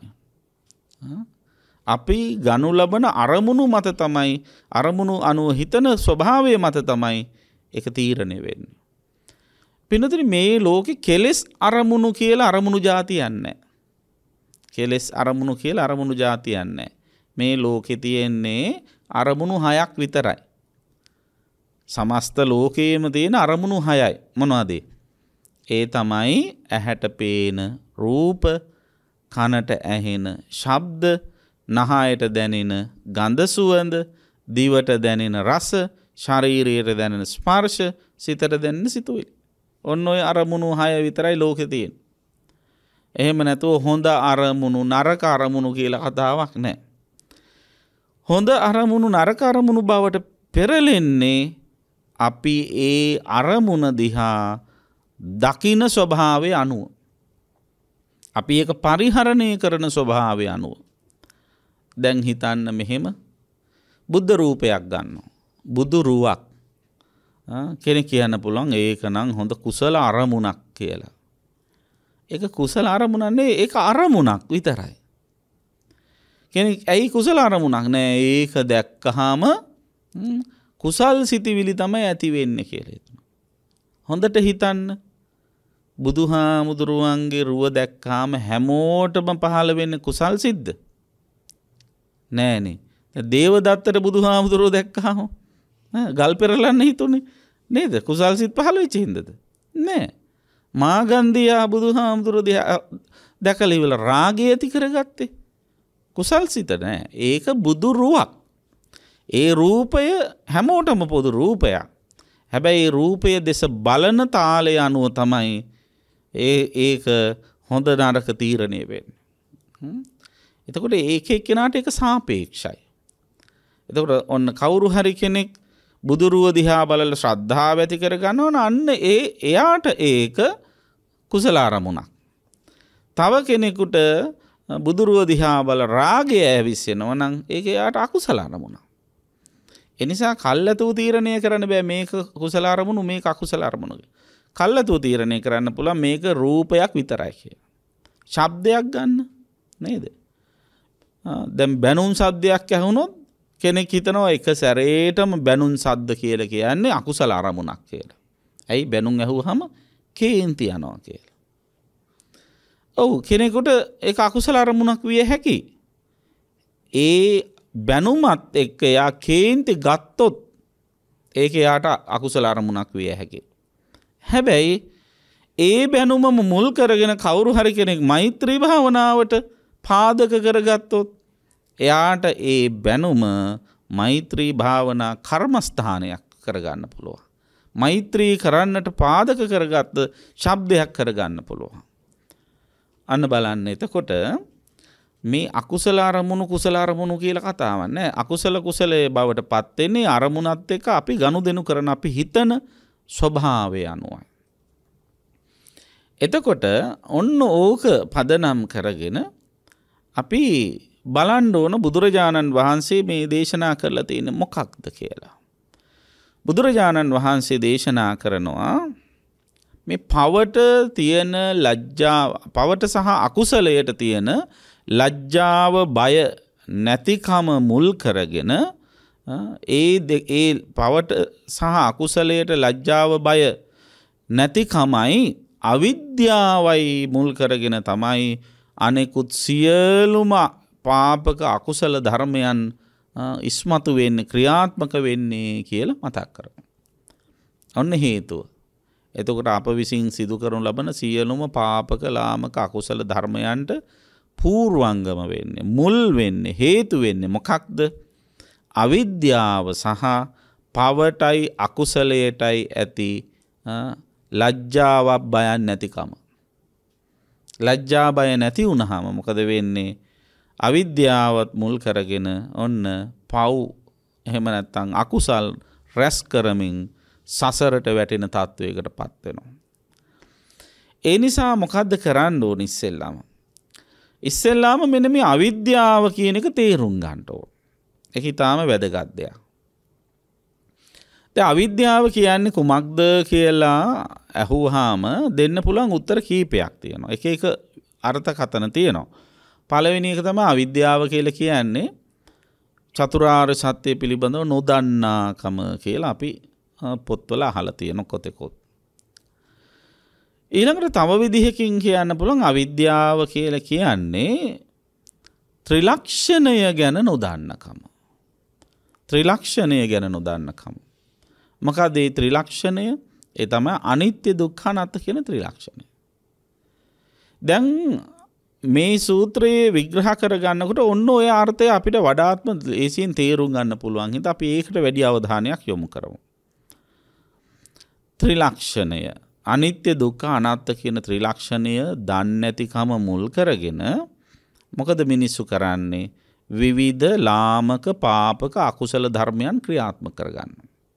අපි ගනු ලබන අරමුණු මත තමයි අරමුණු අනුව හිතන ස්වභාවය මත තමයි ඒක තීරණය වෙන්නේ. පින්නතුනි මේ ලෝකේ කෙලෙස් අරමුණු කියලා අරමුණු જાතියක් නැහැ. කෙලෙස් අරමුණු කියලා අරමුණු જાතියක් නැහැ. මේ ලෝකේ තියෙන්නේ අරමුණු හයක් විතරයි. සමස්ත ලෝකයේම තියෙන අරමුණු හයයි. මොනවද? ඒ තමයි ඇහැට පේන රූප, කනට ඇහෙන ශබ්ද, නහයට දැනෙන ගඳ සුවඳ, දිවට දැනෙන රස, ශරීරයට දැනෙන ස්පර්ශ, සිතට දැනෙන සිතුවිලි. ඔන්න ඔය අරමුණු හය විතරයි ලෝකේ තියෙන්නේ. එහෙම නැතුව හොඳ අරමුණු නරක අරමුණු කියලා කතාවක් නැහැ. හොඳ අරමුණු නරක අරමුණු බවට පෙරලෙන්නේ අපි ඒ අරමුණ දිහා දකින ස්වභාවය අනුව. අපි ඒක පරිහරණය කරන ස්වභාවය අනුව. දැන් හිතන්න මෙහෙම බුද්ධ රූපයක් ගන්නවා. බුදු රුවක්. කෙනෙක් කියන්න පුළුවන් ඒක නම් හොඳ කුසල අරමුණක් කියලා. ඒක කුසල අරමුණක් නෙවෙයි ඒක අරමුණක් විතරයි. කෙනෙක් ඇයි කුසල අරමුණක් නෑ ඒක දැක්කහම කුසල් සිතිවිලි තමයි ඇති වෙන්නේ කියලා හිතනවා. හොඳට හිතන්න බුදුහාමුදුරුවන්ගේ රුව දැක්කාම හැමෝටම පහළ වෙන්නේ කුසල් සිද්ද? නෑනේ. දේවදත්තට බුදුහාමුදුරුවෝ දැක්කාම ගල් පෙරලන්න හිතුනේ නේද? කුසල් සිත් පහළ වෙච්ච හින්දාද? නෑ. මාගන්ධියා බුදුහාමුදුරුවෝ දිහා දැකලා ඉවල රාගය ඇති කරගත්තේ කුසල් සිත නෑ. ඒක බුදු රුවක්. ඒ රූපය හැමෝටම පොදු රූපයක්. හැබැයි ඒ රූපය දෙස බලන තාලය අනුව තමයි ඒ ඒක හොඳ නරක තීරණය වෙන්නේ. එතකොට ඒක එක්කෙනාට ඒක සාපේක්ෂයි. එතකොට ඔන්න කවුරු හරි කෙනෙක් බුදුරුව දිහා බලලා ශ්‍රද්ධාව ඇති කර ගන්නවා නම් අන්න ඒ එයාට ඒක කුසල අරමුණක්. තව කෙනෙකුට බුදුරුව දිහා බල රාගය ඇවිස්සෙනවා නම් ඒක එයාට අකුසල අරමුණක්. ඒ නිසා කල්ැතුව තීරණය කරන්න බෑ මේක කුසල අරමුණු මේක අකුසල අරමුණු. කල්ැතුව තීරණය කරන්න පුළුවන් මේක රූපයක් විතරයි කියලා. ශබ්දයක් ගන්න නේද? දැන් බැනුම් සද්දයක් ඇහුනොත් කෙනෙක් හිතනවා එක සැරේටම බැනුම් සද්ද කියලා කියන්නේ අකුසල අරමුණක් කියලා. ඇයි බැනුම් ඇහුවහම කේන්ති යනවා කියලා. ඔව් කෙනෙකුට ඒක අකුසල අරමුණක් විය හැකියි. ඒ බැනුමත් එක්ක යා කේන්ති ගත්තොත් ඒක යාට අකුසල අරමුණක් විය හැකියි. හැබැයි ඒ බැනුමම මුල් කරගෙන කවුරු හරි කෙනෙක් මෛත්‍රී භාවනාවට පාදක කරගත්තොත් එයාට ඒ බැනුම මෛත්‍රී භාවනා කර්මස්ථානයක් කරගන්න පුළුවන්. මෛත්‍රී කරන්නට පාදක කරගත්ත ශබ්දයක් කරගන්න පුළුවන්. අන්න බලන්න එතකොට මේ අකුසල අරමුණු කුසල අරමුණු කියලා කතාවක් නෑ. අකුසල කුසලයේ බවට පත් වෙන්නේ අරමුණත් එක්ක අපි ගනුදෙනු කරන අපි හිතන ස්වභාවය අනුවයි. එතකොට ඔන්න ඕක පදනම් කරගෙන අපි බලන්න ඕන බුදුරජාණන් වහන්සේ මේ දේශනා කරලා තියෙන මොකක්ද කියලා. බුදුරජාණන් වහන්සේ දේශනා කරනවා මේ පවට තියෙන ලැජ්ජාව පවට සහ අකුසලයට තියෙන ලැජ්ජාව බය නැතිකම මුල් කරගෙන ඒ ඒ පවට සහ අකුසලයට ලැජ්ජාව බය නැතිකමයි අවිද්‍යාවයි මුල් කරගෙන තමයි අනෙකුත් සියලුම පාපක අකුසල ධර්මයන් ඉස්මතු වෙන්නේ ක්‍රියාත්මක වෙන්නේ කියලා මතක් කරගන්න. ඔන්න හේතුව. එතකොට අප විසින් සිදු කරනු ලබන සියලුම පාපක ලාමක අකුසල ධර්මයන්ට පූර්වංගම වෙන්නේ මුල් වෙන්නේ හේතු වෙන්නේ මොකක්ද? අවිද්‍යාව සහ පවටයි අකුසලයටයි ඇති ලැජ්ජාවක් බයක් නැතිකම. ලැජ්ජා බය නැති වුනහම මොකද වෙන්නේ? අවිද්‍යාවත් මුල් කරගෙන ඔන්න පව් එහෙම නැත්නම් අකුසල් රැස් කරමින් සසරට වැටෙන තත්වයකට පත් වෙනවා. ඒ නිසා මොකද්ද කරන්න ඕන ඉස්සෙල්ලාම? ඉස්සෙල්ලාම මෙන්න මේ අවිද්‍යාව කියන එක තේරුම් ගන්න ඕන. ඒක ඊටාම වැදගත් දෙයක්. දැන් අවිද්‍යාව කියන්නේ කුමක්ද කියලා අහුවාම දෙන්න පුළුවන් උත්තර කීපයක් තියෙනවා. එක එක අර්ථකථන තියෙනවා. පළවෙනි එක තමයි අවිද්‍යාව කියලා කියන්නේ චතුරාර්ය සත්‍ය පිළිබඳව නොදන්නාකම කියලා අපි පොත්වල අහලා තියෙන කොතෙකොත්. ඊළඟට තව විදිහකින් කියන්න පුළුවන් අවිද්‍යාව කියලා කියන්නේ ත්‍රිලක්ෂණය ගැන නොදන්නකම. ත්‍රිලක්ෂණය ගැන නොදන්නකම. මොකද මේ ත්‍රිලක්ෂණය ඒ තමයි අනිත්‍ය දුක්ඛ අනාත්ම කියන ත්‍රිලක්ෂණය. දැන් මේ සූත්‍රයේ විග්‍රහ කරගන්නකොට ඔන්න ඔය අර්ථය අපිට වඩාත්ම ලේසියෙන් තේරුම් ගන්න පුළුවන්. හිත අපි ඒකට වැඩි අවධානයක් යොමු කරමු. ත්‍රිලක්ෂණය අනිත්‍ය දුක්ඛ අනාත්ම කියන ත්‍රිලක්ෂණය දන්නේ නැතිකම මුල් කරගෙන මොකද මිනිස්සු කරන්නේ? විවිධ ලාමක පාපක අකුසල ධර්මයන් ක්‍රියාත්මක කරගන්න.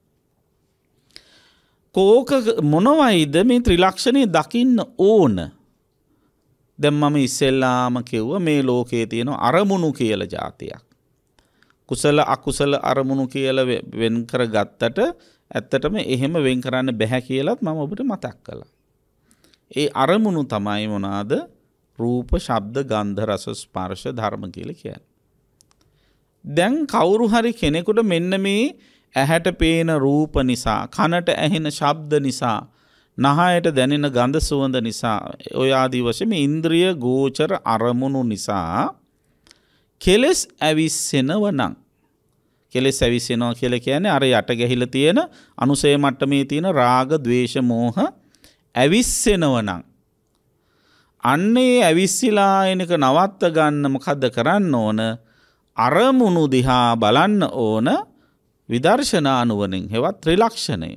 කෝක මොනවයිද මේ ත්‍රිලක්ෂණය දකින්න ඕන? දැන් මම ඉස්සෙල්ලාම කිව්වා මේ ලෝකයේ තියෙන අරමුණු කියලා જાතියක්. කුසල අකුසල අරමුණු කියලා වෙන් කරගත්තට ඇත්තටම එහෙම වෙන් කරන්න බෑ කියලාත් මම ඔබට මතක් කළා. ඒ අරමුණු තමයි මොනවාද? රූප, ශබ්ද, ගන්ධ, රස, ස්පර්ශ ධර්ම කියලා කියන්නේ. දැන් කවුරු හරි කෙනෙකුට මෙන්න මේ ඇහැට පේන රූප නිසා, කනට ඇහෙන ශබ්ද නිසා, නහයට දැනෙන ගඳ සුවඳ නිසා ඔය ආදී වශයෙන් මේ ඉන්ද්‍රිය ගෝචර අරමුණු නිසා කෙලස් ඇවිස්සෙනව නම් කෙලස් ඇවිස්සෙනවා කියලා කියන්නේ අර යට ගැහිලා තියෙන අනුසය මට්ටමේ තියෙන රාග ద్వේෂ මෝහ ඇවිස්සෙනව නම් අන්නේ ඇවිස්සිලා එනක නවත්ත ගන්න මොකද්ද කරන්න ඕන? අරමුණු දිහා බලන්න ඕන විදර්ශනා නුවණින් හෙවත් ත්‍රිලක්ෂණය.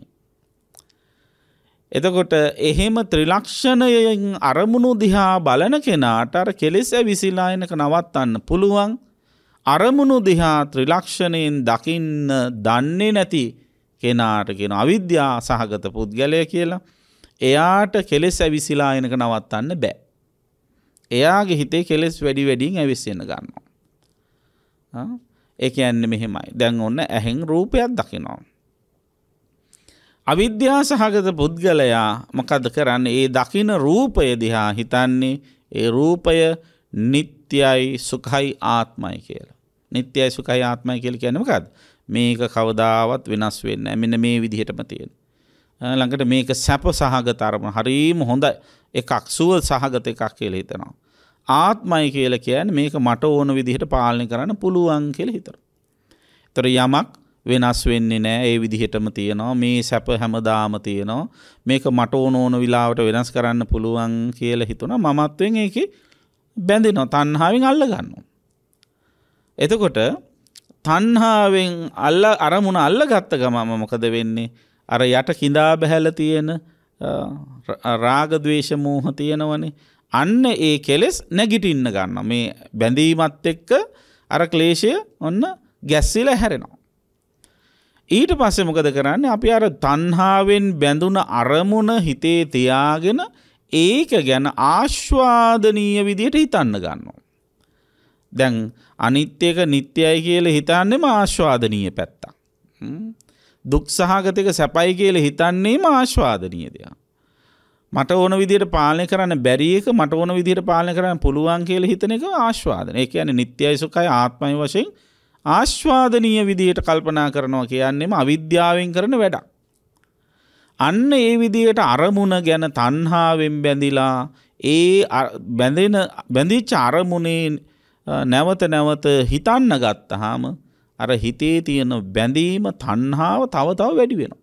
එතකොට එහෙම ත්‍රිලක්ෂණයෙන් අරමුණු දිහා බලන කෙනාට අර කෙලෙස් ඇවිසිලා එනක නවත්තන්න පුළුවන්. අරමුණු දිහා ත්‍රිලක්ෂණයෙන් දකින්න දන්නේ නැති කෙනාට කියන අවිද්‍යා සහගත පුද්ගලයා කියලා. එයාට කෙලෙස් ඇවිසිලා එනක නවත්තන්න බෑ. එයාගේ හිතේ කෙලෙස් වැඩි වැඩියෙන් ඇවිස්සෙන්න ගන්නවා. ඒ කියන්නේ මෙහෙමයි. දැන් ඔන්න ඇහෙන් රූපයක් දකිනවා. අවිද්‍යා සහගත පුද්ගලයා මොකද කරන්නේ? ඒ දකින රූපය දිහා හිතන්නේ ඒ රූපය නිට්ටයයි සුඛයි ආත්මයි කියලා. නිට්ටයයි සුඛයි ආත්මයි කියලා කියන්නේ මොකද්ද? මේක කවදාවත් වෙනස් වෙන්නේ නැහැ. මෙන්න මේ විදිහටම තියෙන. ළඟට මේක සැප සහගත අරමුණ හරීම හොඳ එකක්, සුව සහගත එකක් කියලා හිතනවා. ආත්මයි කියලා කියන්නේ මේක මට ඕන විදිහට පාලනය කරන්න පුළුවන් කියලා හිතනවා. ඒතර යමක් වෙනස් වෙන්නේ නැහැ, ඒ විදිහටම තියෙනවා. මේ සැප හැමදාම තියෙනවා. මේක මට ඕන ඕන විලාවට වෙනස් කරන්න පුළුවන් කියලා හිතනවා. මමත්වෙන් ඒකේ බැඳෙනවා, තණ්හාවෙන් අල්ල ගන්නවා. එතකොට තණ්හාවෙන් අල්ල අරමුණ අල්ලගත්ත ගමම මොකද වෙන්නේ? අර යට කිඳා බහැලා තියෙන රාග ద్వේෂ මෝහ තියෙනවනේ. අන්න ඒ කෙලෙස් නැගිටින්න ගන්නවා. මේ බැඳීමත් එක්ක අර ක්ලේශය ඔන්න ගැස්සිලා හැරෙනවා. ඊට පස්සේ මොකද කරන්නේ? අපි අර තණ්හාවෙන් බැඳුන අරමුණ හිතේ තියාගෙන ඒක ගැන ආස්වාදනීය විදියට හිතන්න ගන්නවා. දැන් අනිත්‍යක නිට්ටයයි කියලා හිතන්නේම ආස්වාදනීය පැත්තක්. දුක් සහගතක සැපයි කියලා හිතන්නේම ආස්වාදනීය දෙයක්. මට ඕන විදියට පාලනය කරන්න බැරි එක මට ඕන විදියට පාලනය කරන්න පුළුවන් කියලා හිතන එක ආස්වාදනය. ඒ කියන්නේ නිට්ටයයි සුඛයි ආත්මයි වශයෙන් ආස්වාදනීය විදියට කල්පනා කරනවා කියන්නේම අවිද්‍යාවෙන් කරන වැඩක්. අන්න ඒ විදියට අරමුණ ගැන තණ්හාවෙන් බැඳිලා ඒ බැඳෙන බැඳිච්ච අරමුණේ නැවත නැවත හිතන්න ගත්තාම අර හිතේ තියෙන බැඳීම තණ්හාව තව තව වැඩි වෙනවා.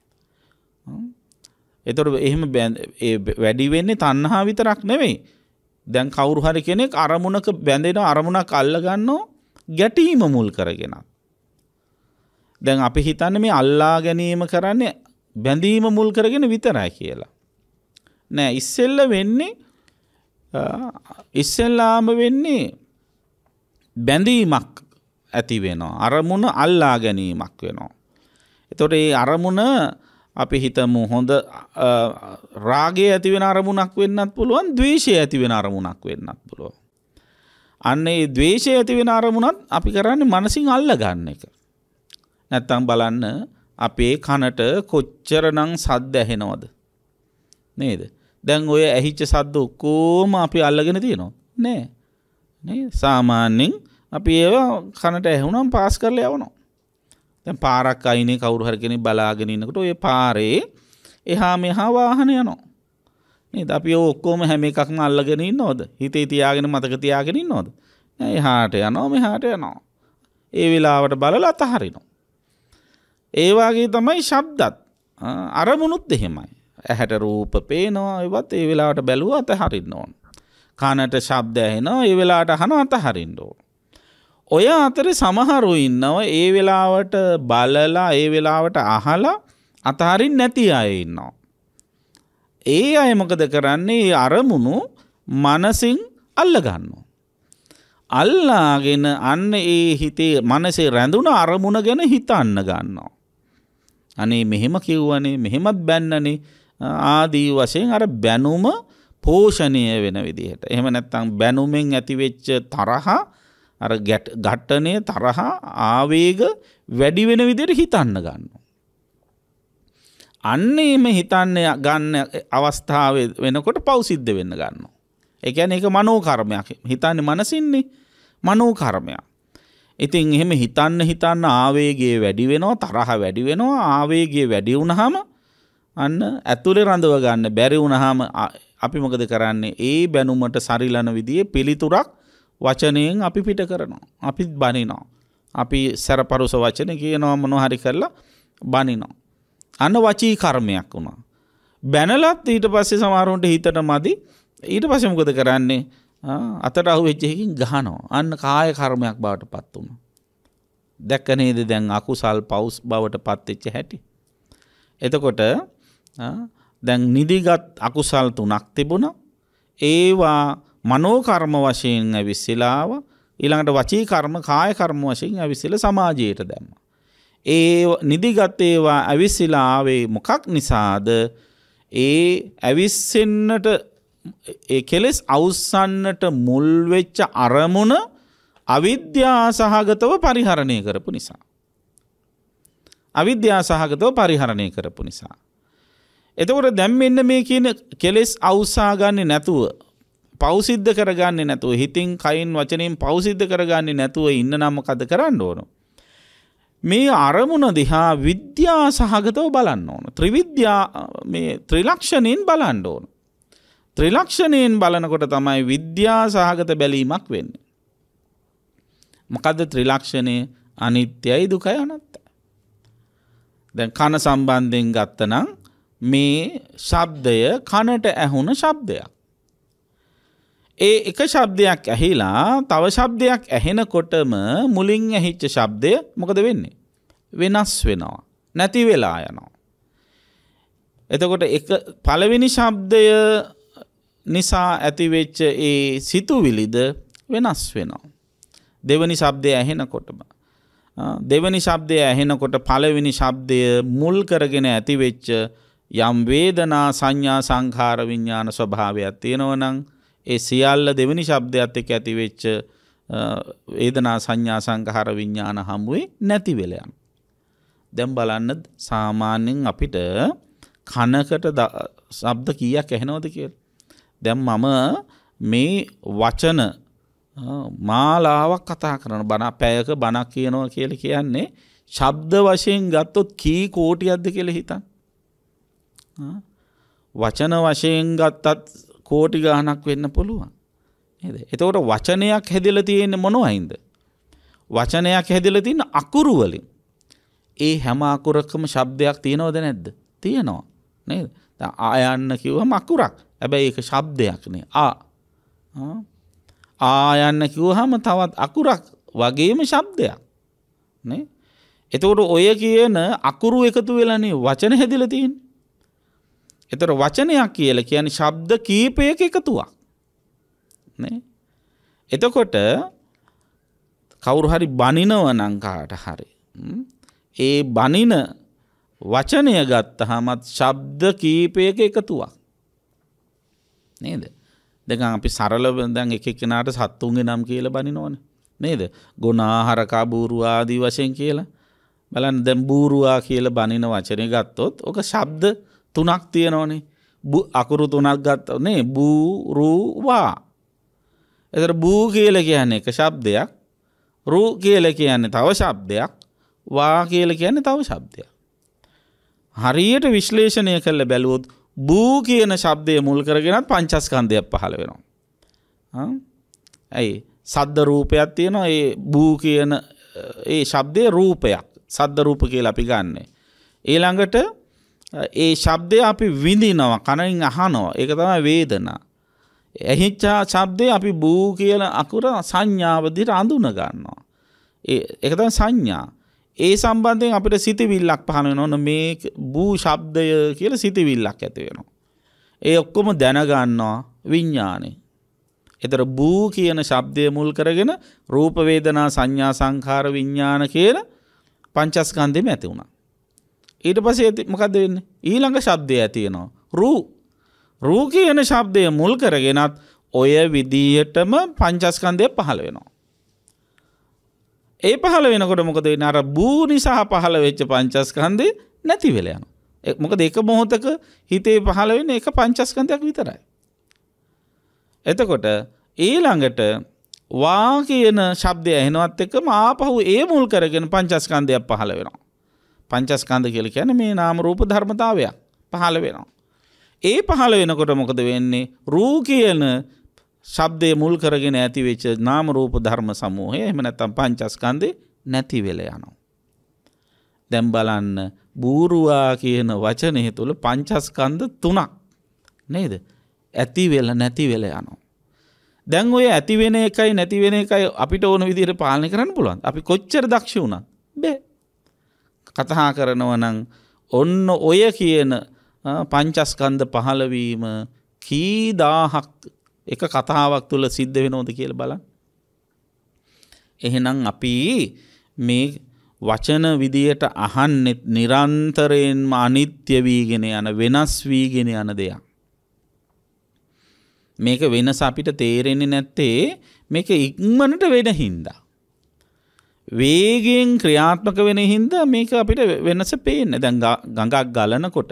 එතකොට එහෙම වැඩි වෙන්නේ තණ්හා විතරක් නෙවෙයි. දැන් කවුරු හරි කෙනෙක් අරමුණක බැඳෙන අරමුණක් අල්ල ගන්නෝ ගැටීම මුල් කරගෙන. දැන් අපි හිතන්නේ මේ අල්ලා ගැනීම කරන්නේ බැඳීම මුල් කරගෙන විතරයි කියලා. නෑ, ඉස්සෙල්ල වෙන්නේ ඉස්සෙල්ලාම වෙන්නේ බැඳීමක් ඇති වෙනවා. අරමුණ අල්ලා ගැනීමක් වෙනවා. එතකොට මේ අරමුණ අපි හිතමු හොඳ රාගය ඇති වෙන අරමුණක් වෙන්නත් පුළුවන්, ද්වේෂය ඇති වෙන අරමුණක් වෙන්නත් පුළුවන්. අන්න ඒ ද්වේෂය ඇති වෙන අරමුණත් අපි කරන්නේ මනසින් අල්ල ගන්න එක. නැත්තම් බලන්න අපේ කනට කොච්චරනම් සද්ද ඇහෙනවද නේද? දැන් ඔය ඇහිච්ච සද්ද ඔක්කොම අපි අල්ලගෙන තියෙනවද? නෑ. නේද? සාමාන්‍යයෙන් අපි ඒවා කනට ඇහුණාම පාස් කරලා යවනවා. දැන් පාරක් අයිනේ කවුරු හරි කෙනෙක් බලාගෙන ඉන්නකොට ඔය පාරේ එහා මෙහා වාහන යනවා. නේද? අපි ඔය ඔක්කොම හැම එකක්ම අල්ලගෙන ඉන්නවද? හිතේ තියාගෙන මතක තියාගෙන ඉන්නවද? නෑ, එහාට යනවා මෙහාට යනවා. ඒ වෙලාවට බලලා අතහරිනවා. ඒ වගේ තමයි ශබ්දත්. අරමුණුත් එහෙමයි. ඇහැට රූප පේනවා, ඒවත් ඒ වෙලාවට බැලුවා අතහරින්න ඕන. කනට ශබ්ද ඇහෙනවා, ඒ වෙලාවට අහනවා අතහරින්න ඕන. ඔය අතරේ සමහරු ඉන්නවා ඒ වෙලාවට බලලා ඒ වෙලාවට අහලා අතහරින්න නැති අය ඉන්නවා. ඒ අය මොකද කරන්නේ? අරමුණු මනසින් අල්ල ගන්නවා. අල්ලාගෙන අන්න ඒ හිතේ මනසේ රැඳුන අරමුණ ගැන හිතන්න ගන්නවා. අනේ මෙහෙම කිව්වනේ, මෙහෙමත් බැන්නනේ ආදී වශයෙන් අර බැනුම පෝෂණය වෙන විදිහට. එහෙම නැත්නම් බැනුමෙන් ඇතිවෙච්ච තරහ, අර ඝට්ටණය තරහ ආවේග වැඩි වෙන විදිහට හිතන්න ගන්නවා. අන්නේම හිතන්න ගන්න අවස්ථාවේ වෙනකොට පව් සිද්ධ වෙන්න ගන්නවා. ඒ කියන්නේ ඒක මනෝ කර්මයක්. හිතන්නේ මනසින්නේ මනෝ කර්මයක්. ඉතින් එහෙම හිතන්න හිතන්න ආවේගය වැඩි වෙනවා, තරහ වැඩි වෙනවා. ආවේගය වැඩි වුණාම අන්න ඇතුලේ රඳව ගන්න බැරි වුණාම අපි මොකද කරන්නේ? ඒ බැනුමට සරිලන විදිහේ පිළිතුරක් වචනයෙන් අපි පිට කරනවා. අපි බනිනවා. අපි සරපරුස වචන කියනවා මොනවා හරි කරලා බනිනවා. අන්න වචී කර්මයක් වුණා. බැනලත් ඊට පස්සේ සමහරවන්ට හිතට මදි. ඊට පස්සේ මොකද කරන්නේ? අතට අහුවෙච්ච එකකින් ගහනවා. අන්න කාය කර්මයක් බවට පත් වුණා. දැක්ක නේද දැන් අකුසල් පෞස් බවට පත් වෙච්ච හැටි. එතකොට දැන් නිදිගත් අකුසල් තුනක් තිබුණා. ඒවා මනෝ කර්ම වශයෙන් ඇවිස්සලාව ඊළඟට වචී කර්ම කාය කර්ම වශයෙන් ඇවිස්සලා සමාජයට දැම්මා. ඒ නිදිගත් ඒවා ඇවිස්සලා ආවේ මොකක් නිසාද? ඒ ඇවිස්සෙන්නට ඒ කෙලෙස් අවුස්සන්නට මුල් වෙච්ච අරමුණ අවිද්‍යා සහගතව පරිහරණය කරපු නිසා. අවිද්‍යා සහගතව පරිහරණය කරපු නිසා. එතකොට දැන් මෙන්න මේ කියන කෙලෙස් අවුස්සා ගන්නේ නැතුව, පෞසිද්ධ කරගන්නේ නැතුව, හිතින් කයින් වචනෙන් පෞසිද්ධ කරගන්නේ නැතුව ඉන්න නම් මොකද කරන්න ඕන? මේ අරමුණ දිහා විද්‍යා සහගතව බලන්න ඕන. ත්‍රිවිද්‍යා මේ ත්‍රිලක්ෂණයෙන් බලන්න ඕන. ත්‍රිලක්ෂණයෙන් බලනකොට තමයි විද්‍යා සහගත බැලීමක් වෙන්නේ. මොකද්ද ත්‍රිලක්ෂණය? අනිත්‍යයි, දුකයි, අනාත්තයි. දැන් කන සම්බන්ධයෙන් ගත්තනම් මේ ශබ්දය කනට ඇහුණ ශබ්දයක්. ඒ එක ශබ්දයක් ඇහිලා තව ශබ්දයක් ඇහෙනකොටම මුලින් ඇහිච්ච ශබ්දය මොකද වෙන්නේ? වෙනස් වෙනවා. නැති වෙලා යනවා. එතකොට එක පළවෙනි ශබ්දය නිසා ඇතිවෙච්ච ඒ සිතුවිලිද වෙනස් වෙනවා. දෙවනි ශබ්දය ඇහෙනකොටම දෙවනි ශබ්දය ඇහෙනකොට පළවෙනි ශබ්දය මුල් කරගෙන ඇතිවෙච්ච යම් වේදනා සංඥා සංඛාර විඥාන ස්වභාවයක් තියෙනවා නම් ඒ සියල්ල දෙවෙනි ශබ්දයත් එක්ක ඇතිවෙච්ච වේදනා සංඥා සංඛාර විඥාන හමුවේ නැති වෙලා යනවා. දැන් බලන්න සාමාන්‍යයෙන් අපිට කනකට ශබ්ද කීයක් ඇහෙනවද කියලා. දැන් මම මේ වචන මාලාවක් කතා කරන බණ පැයක බණක් කියනවා කියලා කියන්නේ ශබ්ද වශයෙන් ගත්තොත් කී කෝටියක්ද කියලා හිතන්න. වචන වශයෙන් ගත්තත් කෝටි ගණනක් වෙන්න පුළුවන්. නේද? එතකොට වචනයක් හැදෙලා තියෙන්නේ මොනවයින්ද? වචනයක් හැදෙලා තියෙන අකුරු වලින්. ඒ හැම අකුරකම ශබ්දයක් තියෙනවද නැද්ද? තියෙනවා. නේද? දැන් ආයන්න කිව්වම අකුරක්. හැබැයි ඒක ශබ්දයක් නේ. ආ. ආයන්න කිව්වහම තවත් අකුරක් වගේම ශබ්දයක්. නේ? එතකොට ඔය කියන අකුරු එකතු වෙලානේ වචන හැදිලා තියෙන්නේ. එතකොට වචනයක් කියලා කියන්නේ ශබ්ද කීපයක එකතුවක්. නේ? එතකොට කවුරු හරි බනිනව නම් කාට හරි ඒ බනින වචනය ගත්තහමත් ශබ්ද කීපයක එකතුවක්. නේද? දැන් අපි සරලව දැන් එක එක්කෙනාට සත්තුන්ගේ නම් කියලා බනිනවනේ. නේද? ගුණාහරකා බූරුවා ආදී වශයෙන් කියලා. බලන්න දැන් බූරුවා කියලා බනින වචනේ ගත්තොත් ඔක ශබ්ද තුනක් තියෙනවනේ. අකුරු තුනක් ගත්තොත් නේ බූරුවා. එතන බූ කියලා කියන්නේ එක ශබ්දයක්. රු කියලා කියන්නේ තව ශබ්දයක්. වා කියලා කියන්නේ තව ශබ්දයක්. හරියට විශ්ලේෂණය කරලා බැලුවොත් බූ කියන ශබ්දය මුල් කරගෙනත් පංචස්කන්ධයක් පහළ වෙනවා. හා? ඇයි? සද්ද රූපයක් තියෙනවා. ඒ බූ කියන ඒ ශබ්දයේ රූපයක්. සද්ද රූප කියලා අපි ගන්නෙ. ඊළඟට ඒ ශබ්දය අපි විඳිනවා, කනින් අහනවා. ඒක තමයි වේදනා. ඇහිච්ච ශබ්දේ අපි බූ කියලා අකුර සංඥාව දිහට අඳුන ගන්නවා. ඒ ඒක තමයි සංඥා. ඒ සම්බන්ධයෙන් අපිට සිතවිල්ලක් පහළ වෙනවා. මේ බූ ශබ්දය කියලා සිතවිල්ලක් ඇති වෙනවා. ඒ ඔක්කොම දැනගන්නවා විඥානේ. ඒතර බූ කියන ශබ්දය මුල් කරගෙන රූප වේදනා සංඥා සංඛාර විඥාන කියලා පංචස්කන්ධෙම ඇති වුණා. ඊට පස්සේ මොකද වෙන්නේ? ඊළඟ ශබ්දය ඇති වෙනවා. රූ. රූ කියන ශබ්දය මුල් කරගෙනත් ඔය විදිහටම පංචස්කන්ධය පහළ වෙනවා. ඒ පහළ වෙනකොට මොකද වෙන්නේ? අර බූ නිසා පහළ වෙච්ච පංචස්කන්ධේ නැති වෙලා යනවා. මොකද එක මොහොතක හිතේ පහළ වෙන්නේ එක පංචස්කන්ධයක් විතරයි. එතකොට ඊළඟට වා කියන ශබ්දය ඇහෙනවත් එක්කම ආපහු ඒ මුල් කරගෙන පංචස්කන්ධයක් පහළ වෙනවා. පංචස්කන්ධ කියලා කියන්නේ මේ නාම රූප ධර්මතාවයක්. පහළ වෙනවා. ඒ පහළ වෙනකොට මොකද වෙන්නේ? රූ කියන ශබ්දයේ මුල් කරගෙන ඇති වෙච්ච නාම රූප ධර්ම සමූහය එහෙම නැත්නම් පංචස්කන්ධේ නැති වෙලා යනවා. දැන් බලන්න බූරුවා කියන වචනේ තුල පංචස්කන්ධ තුනක් නේද? ඇති වෙලා නැති වෙලා යනවා. දැන් ඔය ඇති වෙන එකයි නැති වෙන එකයි අපිට ඕන විදිහට පාලනය කරන්න පුළුවන්. අපි කොච්චර දක්ෂ වුණත් බෑ. කතා කරනවා නම් ඔන්න ඔය කියන පංචස්කන්ධ පහළ වීම කී දහහක් එක කතාවක් තුල සිද්ධ වෙනවද කියලා බලන්න. එහෙනම් අපි මේ වචන විදියට අහන්නේ නිරන්තරයෙන්ම අනිත්‍ය වීගෙන යන වෙනස් වීගෙන යන දෙයක්. මේක වෙනස අපිට තේරෙන්නේ නැත්තේ මේක ඉක්මනට වෙන හින්දා. වේගයෙන් ක්‍රියාත්මක වෙන හින්දා මේක අපිට වෙනස පේන්නේ. දැන් ගඟක් ගලනකොට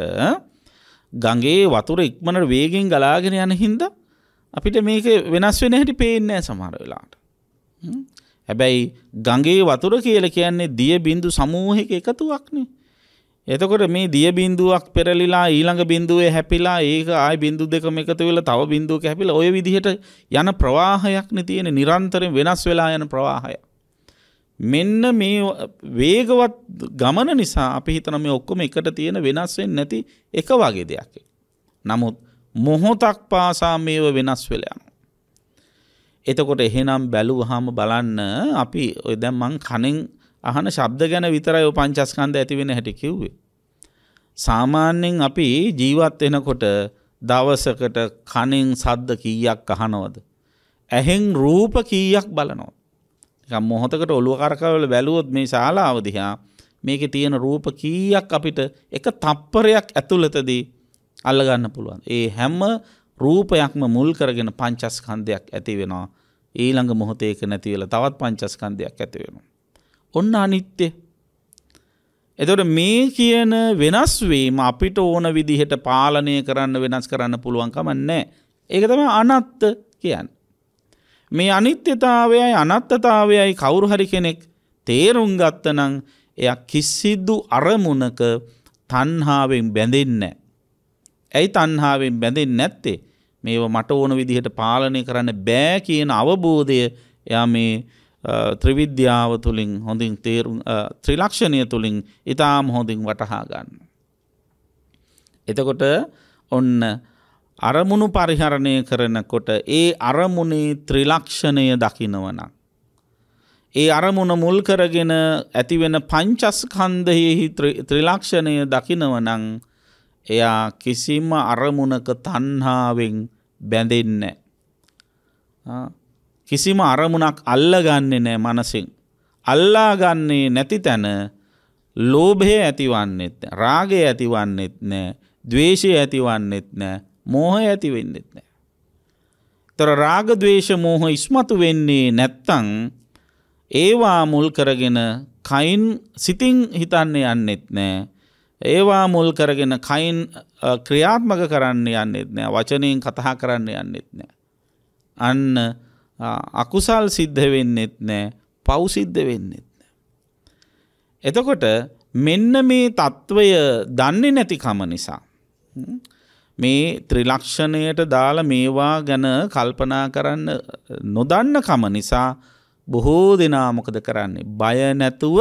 ගඟේ වතුර ඉක්මනට වේගෙන් ගලාගෙන යන හින්දා අපිට මේක වෙනස් වෙන හැටි පේන්නේ නැහැ සමහර වෙලාවට. හැබැයි ගඟේ වතුර කියලා කියන්නේ දිය බිඳු සමූහයක එකතුවක්නේ. එතකොට මේ දිය බිඳුවක් පෙරලිලා ඊළඟ බිඳුවේ හැපිලා ඒක ආයි බිඳු දෙකම එකතු වෙලා තව බිඳුවක හැපිලා ওই විදිහට යන ප්‍රවාහයක්නේ තියෙන නිරන්තරයෙන් වෙනස් වෙලා යන ප්‍රවාහය. මෙන්න මේ වේගවත් ගමන නිසා අපි හිතන මේ ඔක්කොම එකට තියෙන වෙනස් වෙන්නේ නැති එක වගේ දෙයක්. නමුත් මොහොතක් පාසා මේව වෙනස් වෙලා යනවා. එතකොට එහෙනම් බැලුවාම බලන්න අපි ඔය දැන් මං කනෙන් අහන ශබ්ද ගැන විතරයි ඔය පංචස්කන්ධ ඇති වෙන හැටි කිව්වේ. සාමාන්‍යයෙන් අපි ජීවත් වෙනකොට දවසකට කනෙන් ශබ්ද කීයක් අහනවද? ඇහෙන් රූප කීයක් බලනවද? නිකන් මොහොතකට ඔළුව කරකවල බැලුවොත් මේ ශාලාව දිහා මේකේ තියෙන රූප කීයක් අපිට එක තප්පරයක් ඇතුළතදී අල්ල ගන්න පුළුවන්. ඒ හැම රූපයක්ම මුල් කරගෙන පංචස්කන්ධයක් ඇති වෙනවා. ඊළඟ මොහොතේ ඒක නැති වෙලා තවත් පංචස්කන්ධයක් ඇති වෙනවා. ඔන්න අනිත්‍ය. එතකොට මේ කියන වෙනස් වීම අපිට ඕන විදිහට පාලනය කරන්න වෙනස් කරන්න පුළුවන් කම නැහැ. ඒක තමයි අනත්ත් කියන්නේ. මේ අනිත්‍යතාවයයි අනත්තතාවයයි කවුරු හරි කෙනෙක් තේරුම් ගත්තනම් එයා කිසිදු අරමුණක තණ්හාවෙන් බැඳෙන්නේ නැහැ. ඇයි තණ්හාවෙන් බැඳෙන්නේ නැත්තේ? මේව මට ඕන විදිහට පාලනය කරන්න බෑ කියන අවබෝධය එයා මේ ත්‍රිවිද්‍යාව තුලින් හොඳින් තේරුම් ත්‍රිලක්ෂණය තුලින් ඊටාම හොඳින් වටහා ගන්න. එතකොට ඔන්න අරමුණු පරිහරණය කරනකොට ඒ අරමුණේ ත්‍රිලක්ෂණය දකින්නවනම් ඒ අරමුණ මුල් කරගෙන ඇතිවෙන පංචස්කන්ධයේ ත්‍රිලක්ෂණය දකින්නවනම් එයා කිසිම අරමුණක තණ්හාවෙන් බැඳෙන්නේ නැහැ. කිසිම අරමුණක් අල්ලගන්නේ නැහැ මනසින්. අල්ලාගන්නේ නැති තැන ලෝභය ඇතිවන්නේත් නැහැ, රාගය ඇතිවන්නේත් නැහැ, ද්වේෂය ඇතිවන්නේත් නැහැ, මෝහය ඇති වෙන්නේත් නැහැ. ତර රාග ද්වේෂ මෝහ ඉස්මතු වෙන්නේ නැත්තම් ඒවා මුල් කරගෙන කයින් සිතින් හිතන්නේ යන්නේත් නැහැ. ඒවා මුල් කරගෙන කයින් ක්‍රියාත්මක කරන්න යන්නෙත් නෑ, වචනයෙන් කතා කරන්න යන්නෙත් නෑ. අන්න අකුසල් සිද්ධ වෙන්නෙත් නෑ, පව් සිද්ධ වෙන්නෙත් නෑ. එතකොට මෙන්න මේ తত্ত্বය දන්නේ නැතිකම නිසා මේ ත්‍රිලක්ෂණයට දාලා මේවා ගැන කල්පනා කරන්න නොදන්න කම නිසා බොහෝ දෙනා මොකද කරන්නේ? බය නැතුව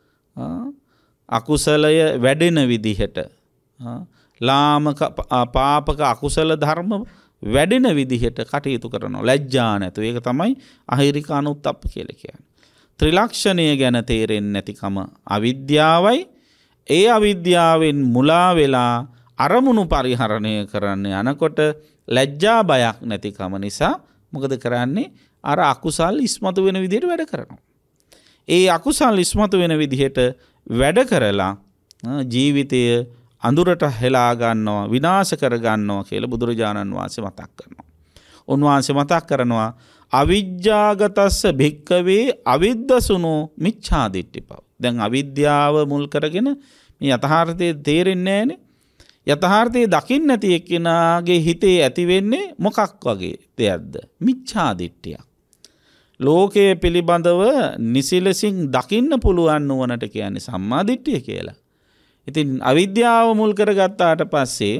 අකුසලය වැඩෙන විදිහට ලාමක පාපක අකුසල ධර්ම වැඩෙන විදිහට කටයුතු කරනවා. ලැජ්ජා නැතුව. ඒක තමයි අහිරික අනුත්තප්ප කියලා කියන්නේ. ත්‍රිලක්ෂණය ගැන තේරෙන්නේ නැතිකම අවිද්‍යාවයි. ඒ අවිද්‍යාවෙන් මුලා වෙලා අරමුණු පරිහරණය කරන්න යනකොට ලැජ්ජා බයක් නැතිකම නිසා මොකද කරන්නේ? අර අකුසල් ඉස්මතු වෙන විදිහට වැඩ කරනවා. ඒ අකුසල් ඉස්මතු වෙන විදිහට වැඩ කරලා ජීවිතය අඳුරට හෙලා ගන්නවා, විනාශ කර ගන්නවා කියලා බුදුරජාණන් වහන්සේ මතක් කරනවා. උන්වහන්සේ මතක් කරනවා අවිජ්ජාගතස්ස භික්කවේ අවිද්දසුනෝ මිච්ඡාදිට්ඨිපව. දැන් අවිද්‍යාව මුල් කරගෙන මේ යථාර්ථය තේරෙන්නේ නැහනේ. යථාර්ථය දකින්න නැති එක්කෙනාගේ හිතේ ඇති වෙන්නේ මොකක් වගේ දෙයක්ද? මිච්ඡාදිට්ඨිය. ලෝකයේ පිළිබඳව නිසිලසින් දකින්න පුළුවන් නුවණට කියන්නේ සම්මාදිට්ඨිය කියලා. ඉතින් අවිද්‍යාව මුල් කරගත්තාට පස්සේ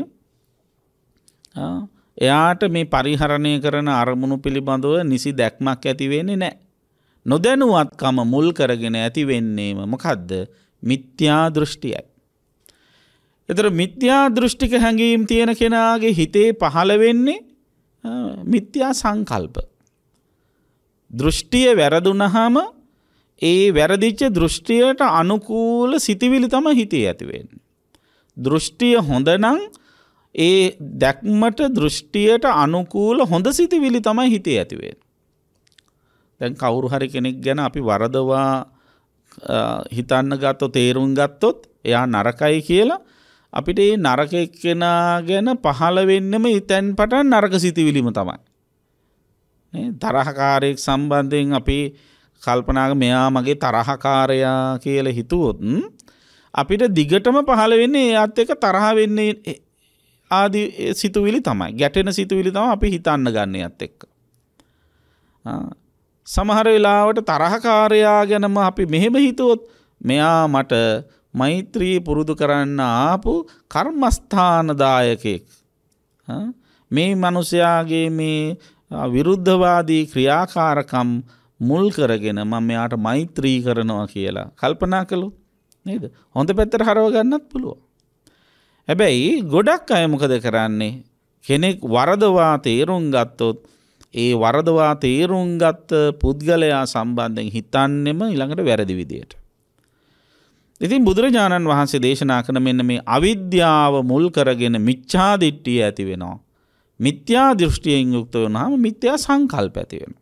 එයාට මේ පරිහරණය කරන අරමුණු පිළිබඳව නිසි දැක්මක් ඇති වෙන්නේ නැහැ. නොදැනුවත්කම මුල් කරගෙන ඇති වෙන්නේම මොකද්ද? මිත්‍යා දෘෂ්ටියයි. ඒතර මිත්‍යා දෘෂ්ටික හැඟීම් තියෙන කෙනාගේ හිතේ පහළ වෙන්නේ මිත්‍යා සංකල්ප. දෘෂ්ටිය වැරදුනහම ඒ වැරදිච්ච දෘෂ්ටියට අනුකූල සිතිවිලි තමයි හිතේ ඇති වෙන්නේ. දෘෂ්ටිය හොඳ නම් ඒ දැක්මට දෘෂ්ටියට අනුකූල හොඳ සිතිවිලි තමයි හිතේ ඇති වෙන්නේ. දැන් කවුරු හරි කෙනෙක් ගැන අපි වරදවා හිතන්න ගත්තොත් තේරුම් ගත්තොත් එයා නරකයි කියලා අපිට මේ නරක එක්කෙනා ගැන පහළ වෙන්නම ඉතින් පටන් නරක සිතිවිලිම තමයි. නේ තරහකාරයෙක් සම්බන්ධයෙන් අපි කල්පනා කර මෙයා මගේ තරහකාරයා කියලා හිතුවොත් අපිට දිගටම පහළ වෙන්නේ එයාත් එක්ක තරහ වෙන්නේ ආදි සිතුවිලි තමයි. ගැටෙන සිතුවිලි තමයි අපි හිතන්න ගන්න එයාත් එක්ක. සමහර වෙලාවට තරහකාරයා ගැනම අපි මෙහෙම හිතුවොත් මෙයා මට මෛත්‍රී පුරුදු කරන්න ආපු කර්මස්ථානදායකෙක්. මේ මිනිසයාගේ මේ විරුද්ධවාදී ක්‍රියාකාරකම් මුල් කරගෙන මම මෙයාට මෛත්‍රී කරනවා කියලා කල්පනා කළොත් නේද? හොඳ පැත්තට හරව ගන්නත් පුළුවන්. හැබැයි ගොඩක් අය මොකද කරන්නේ? කෙනෙක් වරදවා තේරුම් ගත්තොත් ඒ වරදවා තේරුම් ගත්ත පුද්ගලයා සම්බන්ධයෙන් හිතන්නෙම ඊළඟට වැරදි විදියට. ඉතින් බුදුරජාණන් වහන්සේ දේශනා කරන මෙන්න මේ අවිද්‍යාව මුල් කරගෙන මිච්ඡා දිට්ඨිය ඇති වෙනවා. මිත්‍යා දෘෂ්ටියෙන් යුක්ත වුණාම මිත්‍යා සංකල්ප ඇති වෙනවා.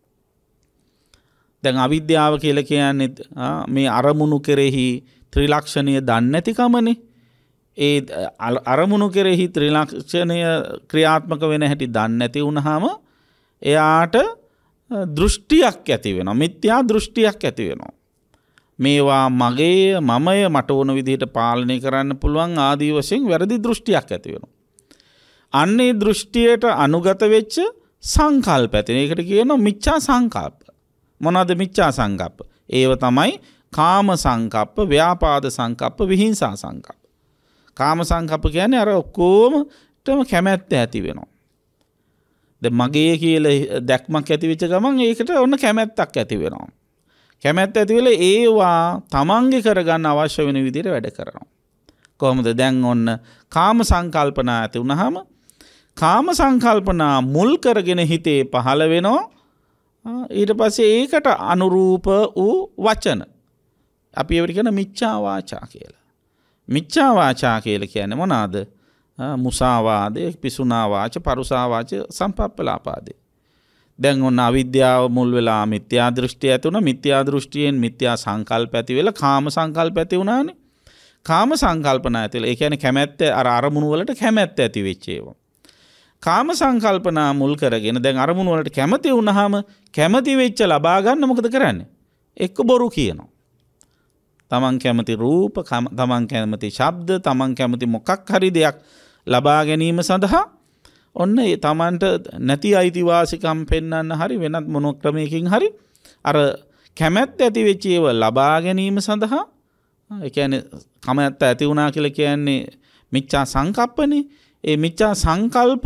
දැන් අවිද්‍යාව කියලා කියන්නේ මේ අරමුණු කෙරෙහි ත්‍රිලක්ෂණීය දන්නේ නැතිකමනේ. ඒ අරමුණු කෙරෙහි ත්‍රිලක්ෂණීය ක්‍රියාත්මක වෙන හැටි දන්නේ නැති වුණාම එයාට දෘෂ්ටියක් ඇති වෙනවා. මිත්‍යා දෘෂ්ටියක් ඇති වෙනවා. මේවා මගේ මමය මට ඕන විදිහට පාලනය කරන්න පුළුවන් ආදී වශයෙන් වැරදි දෘෂ්ටියක් ඇති වෙනවා. අන්නේ දෘෂ්ටියට අනුගත වෙච්ච සංකල්ප ඇති වෙන. ඒකට කියනවා මිච්ඡා සංකල්ප. මොනවාද මිච්ඡා සංකල්ප? ඒව තමයි කාම සංකල්ප, ව්‍යාපාද සංකල්ප, විහිංසා සංකල්ප. කාම සංකල්ප කියන්නේ අර ඔක්කොමටම කැමැත්ත ඇති වෙනවා. දැන් මගේ කියලා දැක්මක් ඇති වෙච්ච ගමන් ඒකට ඔන්න කැමැත්තක් ඇති වෙනවා. කැමැත්ත ඇති වෙලා ඒවා තමන්ගේ කරගන්න අවශ්‍ය වෙන විදිහට වැඩ කරනවා. කොහොමද? දැන් ඔන්න කාම සංකල්පනා ඇති වුනහම කාම සංකල්පනා මුල් කරගෙන හිතේ පහළ වෙනවා. ඊට පස්සේ ඒකට අනුරූප වූ වචන අපි ඒවට කියන මිච්ඡා වාචා කියලා. මිච්ඡා වාචා කියලා කියන්නේ මොනවාද? මුසාවාදේ, පිසුනා වාච, පරුසා වාච, සම්පප්පලාපාදේ. දැන් ඔන්න අවිද්‍යාව මුල් වෙලා මිත්‍යා දෘෂ්ටිය ඇති වුණා. මිත්‍යා දෘෂ්ටියෙන් මිත්‍යා සංකල්ප ඇති වෙලා කාම සංකල්ප ඇති වුණානේ. කාම සංකල්පනා ඇති වෙලා ඒ කියන්නේ කැමැත්ත අර අරමුණු වලට කැමැත්ත ඇති වෙච්ච ඒවා. කාම සංකල්පනා මුල් කරගෙන දැන් අරමුණු වලට කැමති වුණාම කැමති වෙච්ච ලබා ගන්න මොකද කරන්නේ? එක්ක බොරු කියනවා. තමන් කැමති රූප, තමන් කැමති ශබ්ද, තමන් කැමති මොකක් හරි දෙයක් ලබා ගැනීම සඳහා ඔන්න ඒ තමන්ට නැති අයිතිවාසිකම් පෙන්වන්න හරි වෙනත් මොන ක්‍රමයකින් හරි අර කැමැත්ත ඇති වෙච්ච ඒවා ලබා ගැනීම සඳහා ඒ කියන්නේ කැමැත්ත ඇති වුණා කියලා කියන්නේ මිච්ඡා සංකප්පනේ. ඒ මිච්ඡා සංකල්ප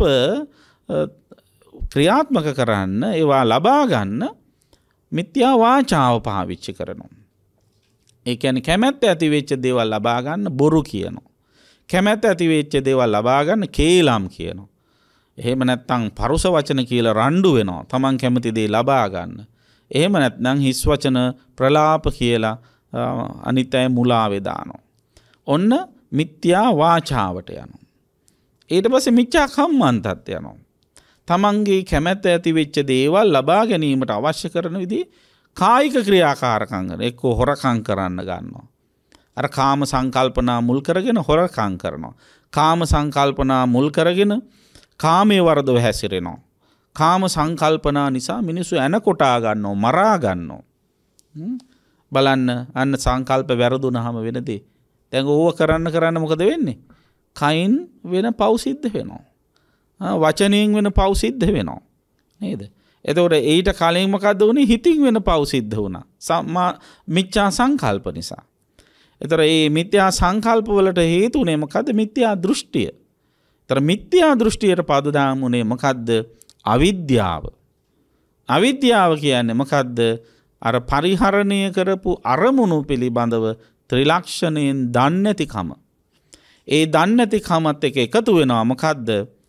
ක්‍රියාත්මක කරන්න ඒවා ලබා ගන්න මිත්‍යා වාචාව පාවිච්චි කරනවා. ඒ කියන්නේ කැමැත්ත ඇති වෙච්ච දේවල් ලබා ගන්න බොරු කියනවා. කැමැත්ත ඇති වෙච්ච දේවල් ලබා ගන්න කේලම් කියනවා. එහෙම නැත්නම් පරුස වචන කියලා රණ්ඩු වෙනවා. Taman කැමති දේ ලබා ගන්න. එහෙම නැත්නම් හිස් වචන ප්‍රලාප කියලා අනිත් අය මුලාවේ දානවා. ඔන්න මිත්‍යා වාචාවට යනවා. ඊට පස්සේ මිච්ඡා කම්මන්තත් යනවා. තමන්ගේ කැමැත්ත ඇති වෙච්ච දේවල් ලබා ගැනීමට අවශ්‍ය කරන විදිහේ කායික ක්‍රියාකාරකම් කරන එක්ක හොරකම් කරන්න ගන්නවා. අර කාම සංකල්පනා මුල් කරගෙන හොරකම් කරනවා. කාම සංකල්පනා මුල් කරගෙන කාමයේ වරදව හැසිරෙනවා. කාම සංකල්පනා නිසා මිනිස්සු ඇන කොටා ගන්නවා, මරා ගන්නවා. බලන්න අන්න සංකල්ප වැරදුනහම වෙන දේ. දැන් ඕව කරන්න කරන්න මොකද වෙන්නේ? කයින් වෙන පව් සිද්ධ වෙනවා. වචනයෙන් වෙන පව් සිද්ධ වෙනවා. නේද? එතකොට ඊට කලින් මොකද්ද වුනේ? හිතින් වෙන පව් සිද්ධ වුණා. මිච්ඡා සංකල්ප නිසා. ඒතර මේ මිත්‍යා සංකල්ප වලට හේතුනේ මොකද්ද? මිත්‍යා දෘෂ්ටිය. ඒතර මිත්‍යා දෘෂ්ටියට පදදාමුනේ මොකද්ද? අවිද්‍යාව. අවිද්‍යාව කියන්නේ මොකද්ද? අර පරිහරණය කරපු අරමුණු පිළිබඳව ත්‍රිලක්ෂණයෙන් දන්නේ නැතිකම. ඒ දන්නේ නැතිකමත් එක්ක එකතු වෙනවා මොකද්ද?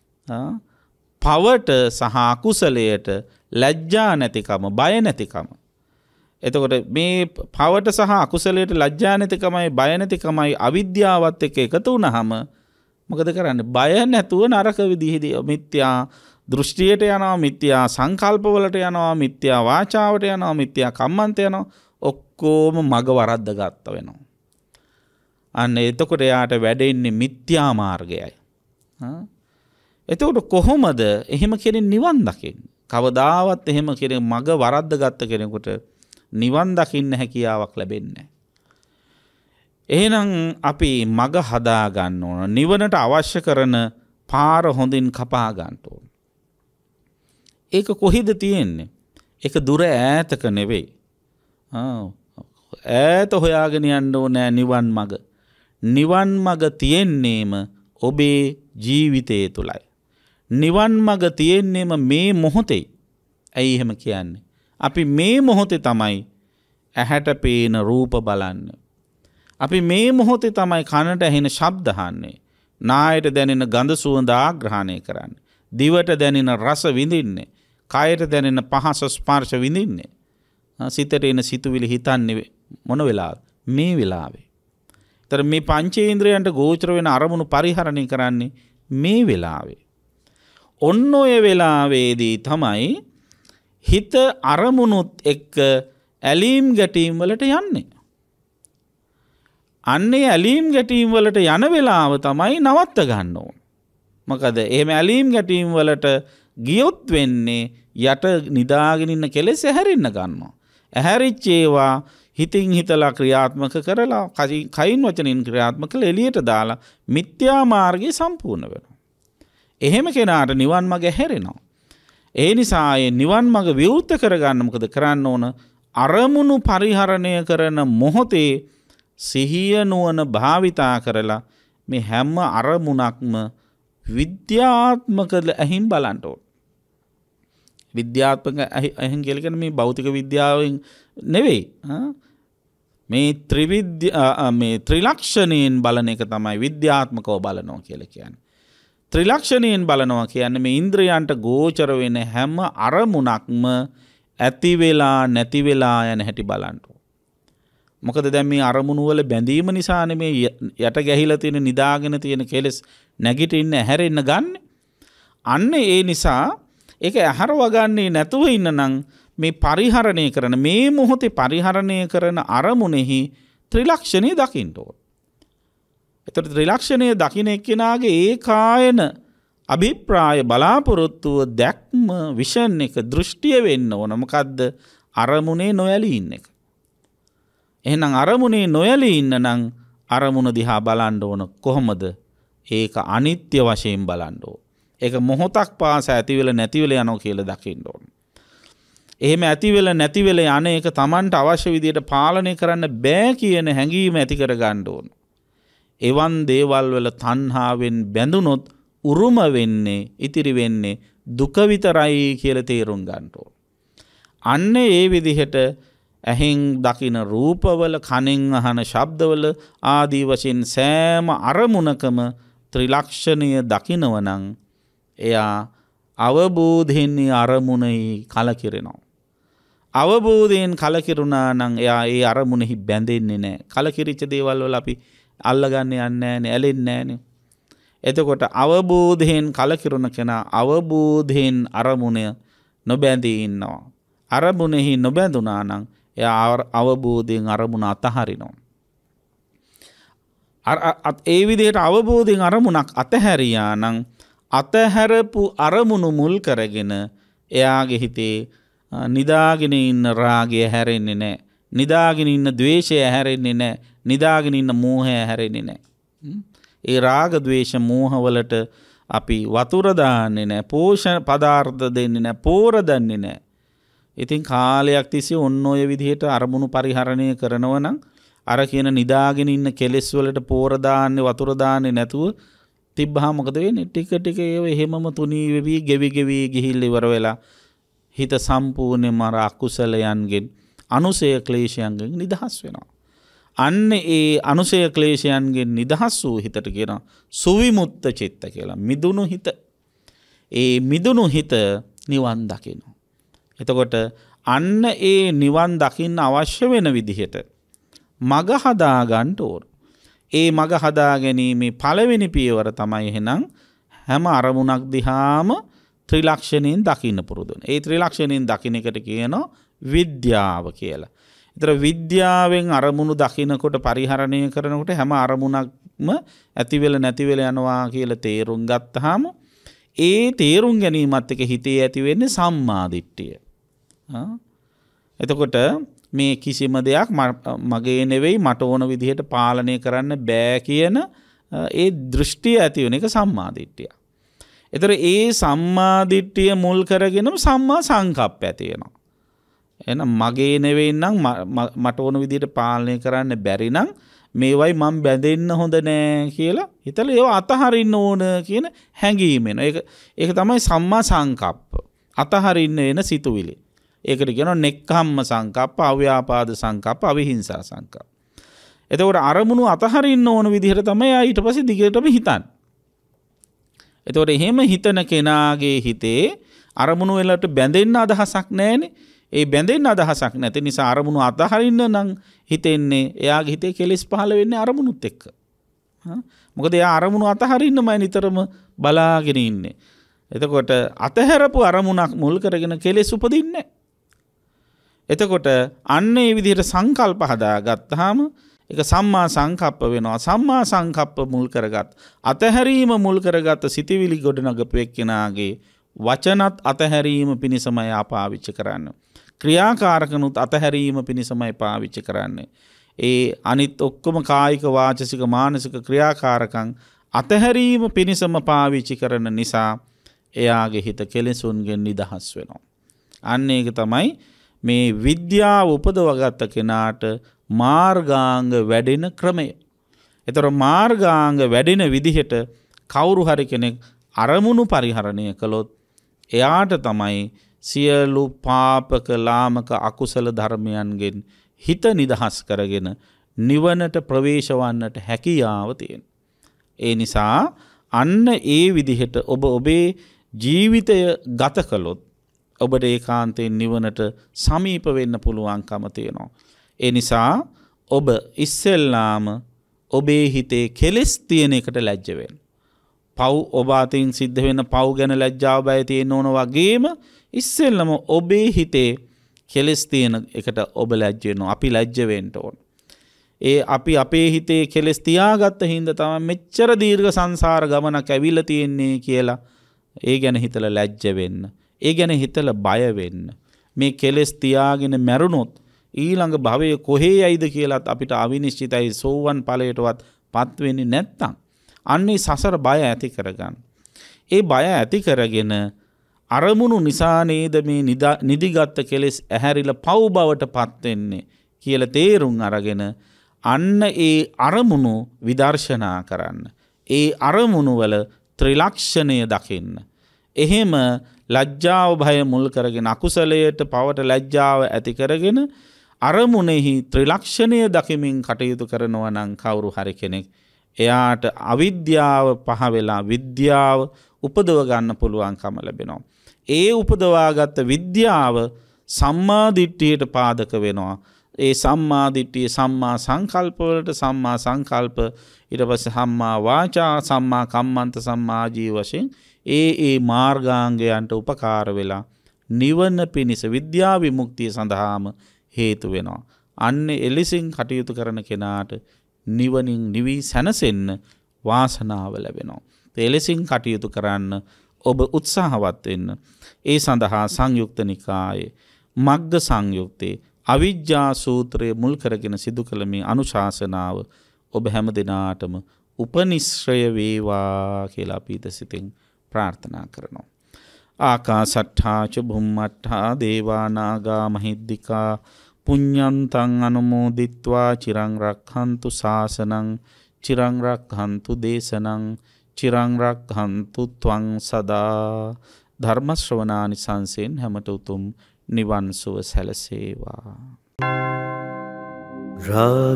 පවට සහ අකුසලයට ලැජ්ජා නැතිකම, බය නැතිකම. එතකොට මේ පවට සහ අකුසලයට ලැජ්ජා නැතිකමයි, බය නැතිකමයි අවිද්‍යාවත් එක්ක එකතු වුණාම මොකද කරන්නේ? බය නැතුව නරක විදිහදී මිත්‍යා දෘෂ්ටියට යනවා, මිත්‍යා සංකල්ප වලට යනවා, මිත්‍යා වාචාවට යනවා, මිත්‍යා කම්මන්ත යනවා. ඔක්කොම මග වරද්ද ගත්ත වෙනවා. අන්න එතකොට යාට වැඩෙන්නේ මිත්‍යා මාර්ගයයි. එතකොට කොහොමද එහෙම කෙනෙක් නිවන් දකින්නේ? කවදාවත් එහෙම කෙනෙක් මග වරද්ද ගත්ත කෙනෙකුට නිවන් දකින්න හැකියාවක් ලැබෙන්නේ නැහැ. එහෙනම් අපි මග හදා ගන්න ඕන. නිවනට අවශ්‍ය කරන පාර හොඳින් කපා ගන්න ඕන. ඒක කොහෙද තියෙන්නේ? ඒක දුර ඈතක නෙවෙයි. ඈත හොයාගෙන යන්න ඕනේ නිවන් මග. නිවන් මග තියෙන්නේම ඔබේ ජීවිතය තුලයි. නිවන් මග තියෙන්නේම මේ මොහොතේ. ඇයි එහෙම කියන්නේ? අපි මේ මොහොතේ තමයි ඇහැට පේන රූප බලන්නේ. අපි මේ මොහොතේ තමයි කනට ඇහෙන ශබ්ද අහන්නේ. නායට දැනෙන ගඳ සුවඳ ආග්‍රහණය කරන්නේ. දිවට දැනෙන රස විඳින්නේ. කයට දැනෙන පහස ස්පර්ශ විඳින්නේ. සිතට එන සිතුවිලි හිතන්නේ මොන වෙලාවද? මේ වෙලාවේ. ඒතර මේ පංචේන්ද්‍රයන්ට ගෝචර වෙන අරමුණු පරිහරණය කරන්නේ මේ වෙලාවේ. ඔන්න ඔය වෙලාවේදී තමයි හිත අරමුණුත් එක්ක ඇලීම් ගැටීම් වලට යන්නේ. අන්නේ ඇලීම් ගැටීම් වලට යන වෙලාව තමයි නවත්ත ගන්න ඕන. මොකද එහෙම ඇලීම් ගැටීම් වලට ගියොත් වෙන්නේ යට නිදාගෙන ඉන්න කෙලෙස් ඇහැරෙන්න ගන්නවා. ඇහැරිච්ච ඒවා හිතින් හිතලා ක්‍රියාත්මක කරලා කයින් වචනින් ක්‍රියාත්මක කරලා එළියට දාලා මිත්‍යා මාර්ගය සම්පූර්ණ වෙනවා. එහෙම කෙනාට නිවන් මඟ හැරෙනවා. ඒ නිසා ඒ නිවන් මඟ විවෘත කරගන්න මොකද කරන්න ඕන? අරමුණු පරිහරණය කරන මොහොතේ සිහිය නුවණ භාවිතා කරලා මේ හැම අරමුණක්ම විද්‍යාත්මක ඇහින් බලන්න ඕන. විද්‍යාත්මක ඇහින් කියලා කියන්නේ මේ භෞතික විද්‍යාවෙන් නෙවෙයි. මේ ත්‍රිවිද්‍ය මේ ත්‍රිලක්ෂණයෙන් බලන එක තමයි විද්‍යාත්මකව බලනවා කියලා කියන්නේ. ත්‍රිලක්ෂණයෙන් බලනවා කියන්නේ මේ ඉන්ද්‍රයන්ට ගෝචර වෙන හැම අරමුණක්ම ඇති වෙලා නැති වෙලා යන හැටි බලන්න. මොකද දැන් මේ අරමුණු වල බැඳීම නිසානේ මේ යට ගැහිලා තියෙන නිදාගෙන තියෙන කෙලස් නැගිටින්න හැරෙන්න ගන්න. අන්න ඒ නිසා ඒක ඇහැරව ගන්නේ නැතුව ඉන්න නම් මේ පරිහරණය කරන මේ මොහොතේ පරිහරණය කරන අරමුණෙහි ත්‍රිලක්ෂණය දකින්න ඕන. ඒතර ත්‍රිලක්ෂණය දකින්න එක්කෙනාගේ ඒකායන අභිප්‍රාය බලාපොරොත්තුව දැක්ම විෂන් එක දෘෂ්ටිය වෙන්න ඕන. මොකද්ද? අරමුණේ නොයලී ඉන්න එක. එහෙනම් අරමුණේ නොයලී ඉන්න නම් අරමුණ දිහා බලන්න ඕන. කොහොමද? ඒක අනිත්‍ය වශයෙන් බලන්න ඕන. ඒක මොහොතක් පාසා ඇති වෙලා නැති වෙලා යනවා කියලා දකින්න ඕන. එහෙම ඇති වෙලා නැති වෙලා යන එක Tamanට අවශ්‍ය විදියට පාලනය කරන්න බෑ කියන හැඟීම ඇති කර ගන්න ඕන. එවන් දේවල් වල තණ්හාවෙන් බැඳුනොත් උරුම වෙන්නේ ඉතිරි වෙන්නේ දුක විතරයි කියලා තේරුම් ගන්න ඕන. අන්න ඒ විදිහට ඇහෙන් දකින රූපවල, කනෙන් අහන ශබ්දවල ආදී වශයෙන් සෑම අරමුණකම ත්‍රිලක්ෂණය දකිනව නම් එයා අවබෝධයෙන් අරමුණෙහි කලකිරෙනවා. අවබෝධයෙන් කලකිරුණා නම් එයා ඒ අරමුණෙහි බැඳෙන්නේ නැහැ. කලකිරිච්ච දේවල් වල අපි අල්ලගන්න යන්නේ නැහැ, ඇලෙන්නේ නැහැ. එතකොට අවබෝධයෙන් කලකිරුණ කෙනා අවබෝධයෙන් අරමුණ නොබැඳී ඉන්නවා. අරමුණෙහි නොබැඳුනා නම් එයා අවබෝධයෙන් අරමුණ අතහරිනවා. ඒ විදිහට අවබෝධයෙන් අරමුණක් අතහැරියා නම් අතහැරපු අරමුණු මුල් කරගෙන එයාගේ හිතේ නිදාගෙන ඉන්න රාගය හැරෙන්නේ නැහැ. නිදාගෙන ඉන්න ද්වේෂය හැරෙන්නේ නැහැ. නිදාගෙන ඉන්න මෝහය හැරෙන්නේ නැහැ. ඒ රාග ද්වේෂ මෝහ වලට අපි වතුර දාන්නේ නැහැ. පෝෂණ පදාර්ථ දෙන්නේ නැහැ. පෝර දන්නේ නැහැ. ඉතින් කාලයක් තිස්සේ ඔන්න ඔය විදිහට අරමුණු පරිහරණය කරනවා නම් අර කියන නිදාගෙන ඉන්න කෙලෙස් වලට පෝර දාන්නේ වතුර දාන්නේ නැතුව තිබ්බහම මොකද වෙන්නේ? ටික ටික ඒව එහෙමම තුනී වෙවි ගෙවි ගෙවි ගිහිල්ලා ඉවර වෙලා හිත සම්පූර්ණයෙන්ම අර අකුසලයන්ගෙන් අනුසය ක්ලේශයන්ගෙන් නිදහස් වෙනවා. අන්න ඒ අනුසය ක්ලේශයන්ගෙන් නිදහස් වූ හිතට කියනවා සුවිමුත්ත චිත්ත කියලා. මිදුණු හිත. ඒ මිදුණු හිත නිවන් දකිනවා. එතකොට අන්න ඒ නිවන් දකින්න අවශ්‍ය වෙන විදිහට මග හදා ගන්න ඕන. ඒ මග හදා ගැනීමේ පළවෙනි පියවර තමයි එහෙනම් හැම අරමුණක් දිහාම ත්‍රිලක්ෂණයෙන් දකින්න පුරුදු වෙන. ඒ ත්‍රිලක්ෂණයෙන් දකින්න එකට කියනවා විද්‍යාව කියලා. ඒතර විද්‍යාවෙන් අරමුණු දකින්නකොට පරිහරණය කරනකොට හැම අරමුණක්ම ඇති වෙල නැති වෙල යනවා කියලා තේරුම් ගත්තාම ඒ තේරුම් ගැනීමත් එක්ක හිතේ ඇති වෙන්නේ සම්මා දිට්ඨිය. එතකොට මේ කිසිම දෙයක් මගේ නෙවෙයි මට ඕන විදිහට පාලනය කරන්න බෑ කියන ඒ දෘෂ්ටිය ඇති වෙන එක සම්මා දිට්ඨිය. ඒතර ඒ සම්මා දිට්ඨිය මුල් කරගෙනම සම්මා සංකප්ප ඇති වෙනවා. එහෙනම් මගේ නෙවෙයි නම් මට ඕන විදිහට පාලනය කරන්න බැරි නම් මේවයි මම බැඳෙන්න හොඳ නෑ කියලා හිතලා ඒව අතහරින්න ඕන කියන හැඟීම එන. ඒක ඒක තමයි සම්මා සංකප්ප. අතහරින්න එන සිතුවිලි. ඒකට කියනවා නෙක්ඛම්ම සංකප්ප, අව්‍යාපාද සංකප්ප, අවිහිංසා සංකප්ප. එතකොට අරමුණු අතහරින්න ඕන විදිහට තමයි ආ ඊට පස්සේ දිගටම හිතන්නේ. එතකොට එහෙම හිතන කෙනාගේ හිතේ අරමුණු වලට බැඳෙන්න අදහසක් නැහැනේ. ඒ බැඳෙන්න අදහසක් නැති නිසා අරමුණු අතහරින්න නම් හිතෙන්නේ එයාගේ හිතේ කෙලෙස් පහළ වෙන්නේ අරමුණුත් එක්ක. මොකද එයා අරමුණු අතහරින්නමයි නිතරම බලාගෙන ඉන්නේ. එතකොට අතහැරපු අරමුණක් මුල් කරගෙන කෙලෙස් උපදින්නේ. එතකොට අන්න ඒ විදිහට සංකල්ප හදාගත්තාම ඒක සම්මා සංකප්ප වෙනවා. සම්මා සංකප්ප මුල් කරගත් අතහැරීම මුල් කරගත් සිතවිලි ගොඩනගපු එක්කෙනාගේ වචනත් අතහැරීම පිණිසමයි ආපාවිච්චි කරන්නේ. ක්‍රියාකාරකනුත් අතහැරීම පිණිසමයි පාවිච්චි කරන්නේ. ඒ අනිත් ඔක්කොම කායික වාචසික මානසික ක්‍රියාකාරකම් අතහැරීම පිණිසම පාවිච්චි කරන නිසා එයාගේ හිත කෙලෙසුන්ගෙන් නිදහස් වෙනවා. අන්න ඒක තමයි මේ විද්‍යාව උපදවගත්ත කෙනාට මාර්ගාංග වැඩෙන ක්‍රමය. ඒතර මාර්ගාංග වැඩෙන විදිහට කවුරු හරි කෙනෙක් අරමුණු පරිහරණය කළොත් එයාට තමයි සියලු පාපක ලාමක අකුසල ධර්මයන්ගෙන් හිත නිදහස් කරගෙන නිවනට ප්‍රවේශ වන්නට හැකියාව තියෙන. ඒ නිසා අන්න ඒ විදිහට ඔබ ඔබේ ජීවිතය ගත කළොත් ඔබට ඒකාන්තයෙන් නිවනට සමීප වෙන්න පුළුවන්කම තියෙනවා. ඒ නිසා ඔබ ඉස්සෙල්ලාම ඔබේ හිතේ කෙලෙස් තියෙන එකට ලැජ්ජ වෙන්න. පව් ඔබ අතින් සිද්ධ වෙන පව් ගැන ලැජ්ජාව බය තියෙන ඕන වගේම ඉස්සෙල්ලම ඔබේ හිතේ කෙලෙස් තියෙන එකට ඔබ ලැජ්ජ වෙනවා. අපි ලැජ්ජ වෙන්න ඕන. ඒ අපි අපේ හිතේ කෙලෙස් තියාගත්ත හින්දා තමයි මෙච්චර දීර්ඝ සංසාර ගමනක් ඇවිල්ලා තියෙන්නේ කියලා ඒ ගැන හිතලා ලැජ්ජ වෙන්න. ඒ ගැන හිතලා බය වෙන්න. මේ කෙලෙස් තියාගෙන මැරුණොත් ඊළඟ භවයේ කොහේ යයිද කියලාත් අපිට අවිනිශ්චිතයි. සෝවන් ඵලයටවත් පත් වෙන්නේ නැත්තම් අන්නේ සසර බය ඇති කරගන්න. ඒ බය ඇති කරගෙන අරමුණු නිසා නේද මේ නිදිගත් කෙලෙස් ඇහැරිලා පව් බවට පත් වෙන්නේ කියලා තේරුම් අරගෙන අන්න ඒ අරමුණු විදර්ශනා කරන්න. ඒ අරමුණු වල ත්‍රිලක්ෂණය දකින්න. එහෙම ලැජ්ජාව භය මුල් කරගෙන අකුසලයට පවට ලැජ්ජාව ඇති කරගෙන අරමුණෙහි ත්‍රිලක්ෂණය දකිමින් කටයුතු කරනවා නම් කවුරු හරි කෙනෙක් එයාට අවිද්‍යාව පහ වෙලා විද්‍යාව උපදව ගන්න පුළුවන්කම ලැබෙනවා. ඒ උපදවාගත් විද්‍යාව සම්මා දිට්ඨියට පාදක වෙනවා. ඒ සම්මා දිට්ඨිය සම්මා සංකල්ප වලට සම්මා සංකල්ප ඊට පස්සේ සම්මා වාචා සම්මා කම්මන්ත සම්මා ආජීව වශයෙන් ඒ ඒ මාර්ගාංගයන්ට උපකාර වෙලා නිවන පිණිස විද්‍යා විමුක්තිය සඳහාම හේතු වෙනවා. අන්න එලෙසින් කටයුතු කරන කෙනාට නිවනින් නිවි සැනසෙන්න වාසනාව ලැබෙනවා. එලෙසින් කටයුතු කරන්න ඔබ උත්සාහවත් වෙන්න. ඒ සඳහා සංයුක්ත නිකායේ මග්ග සංයුත්තේ අවිජ්ජා සූත්‍රය මුල් කරගෙන සිදු කළ මේ අනුශාසනාව ඔබ හැම දිනාටම උපනිශ්‍රය වේවා කියලා අපි සිතින් ප්‍රාර්ථනා කරනවා. ආකාසට්ඨා ච භුම්මට්ඨා දේවා නාග මහිද්దికා පුඤ්ඤන්තං අනුමෝදිත්වා චිරං රක්ඛන්තු ශාසනං චිරං රක්ඛන්තු දේශනං චිරං රක්ඛන්තු ත්වං සදා. ධර්ම ශ්‍රවණානිසංසයෙන් හැමත උතුම් නිවන් සුව සැලසේවා.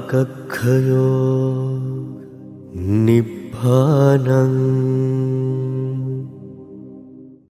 රාගක්ඛයෝ නිබ්බානං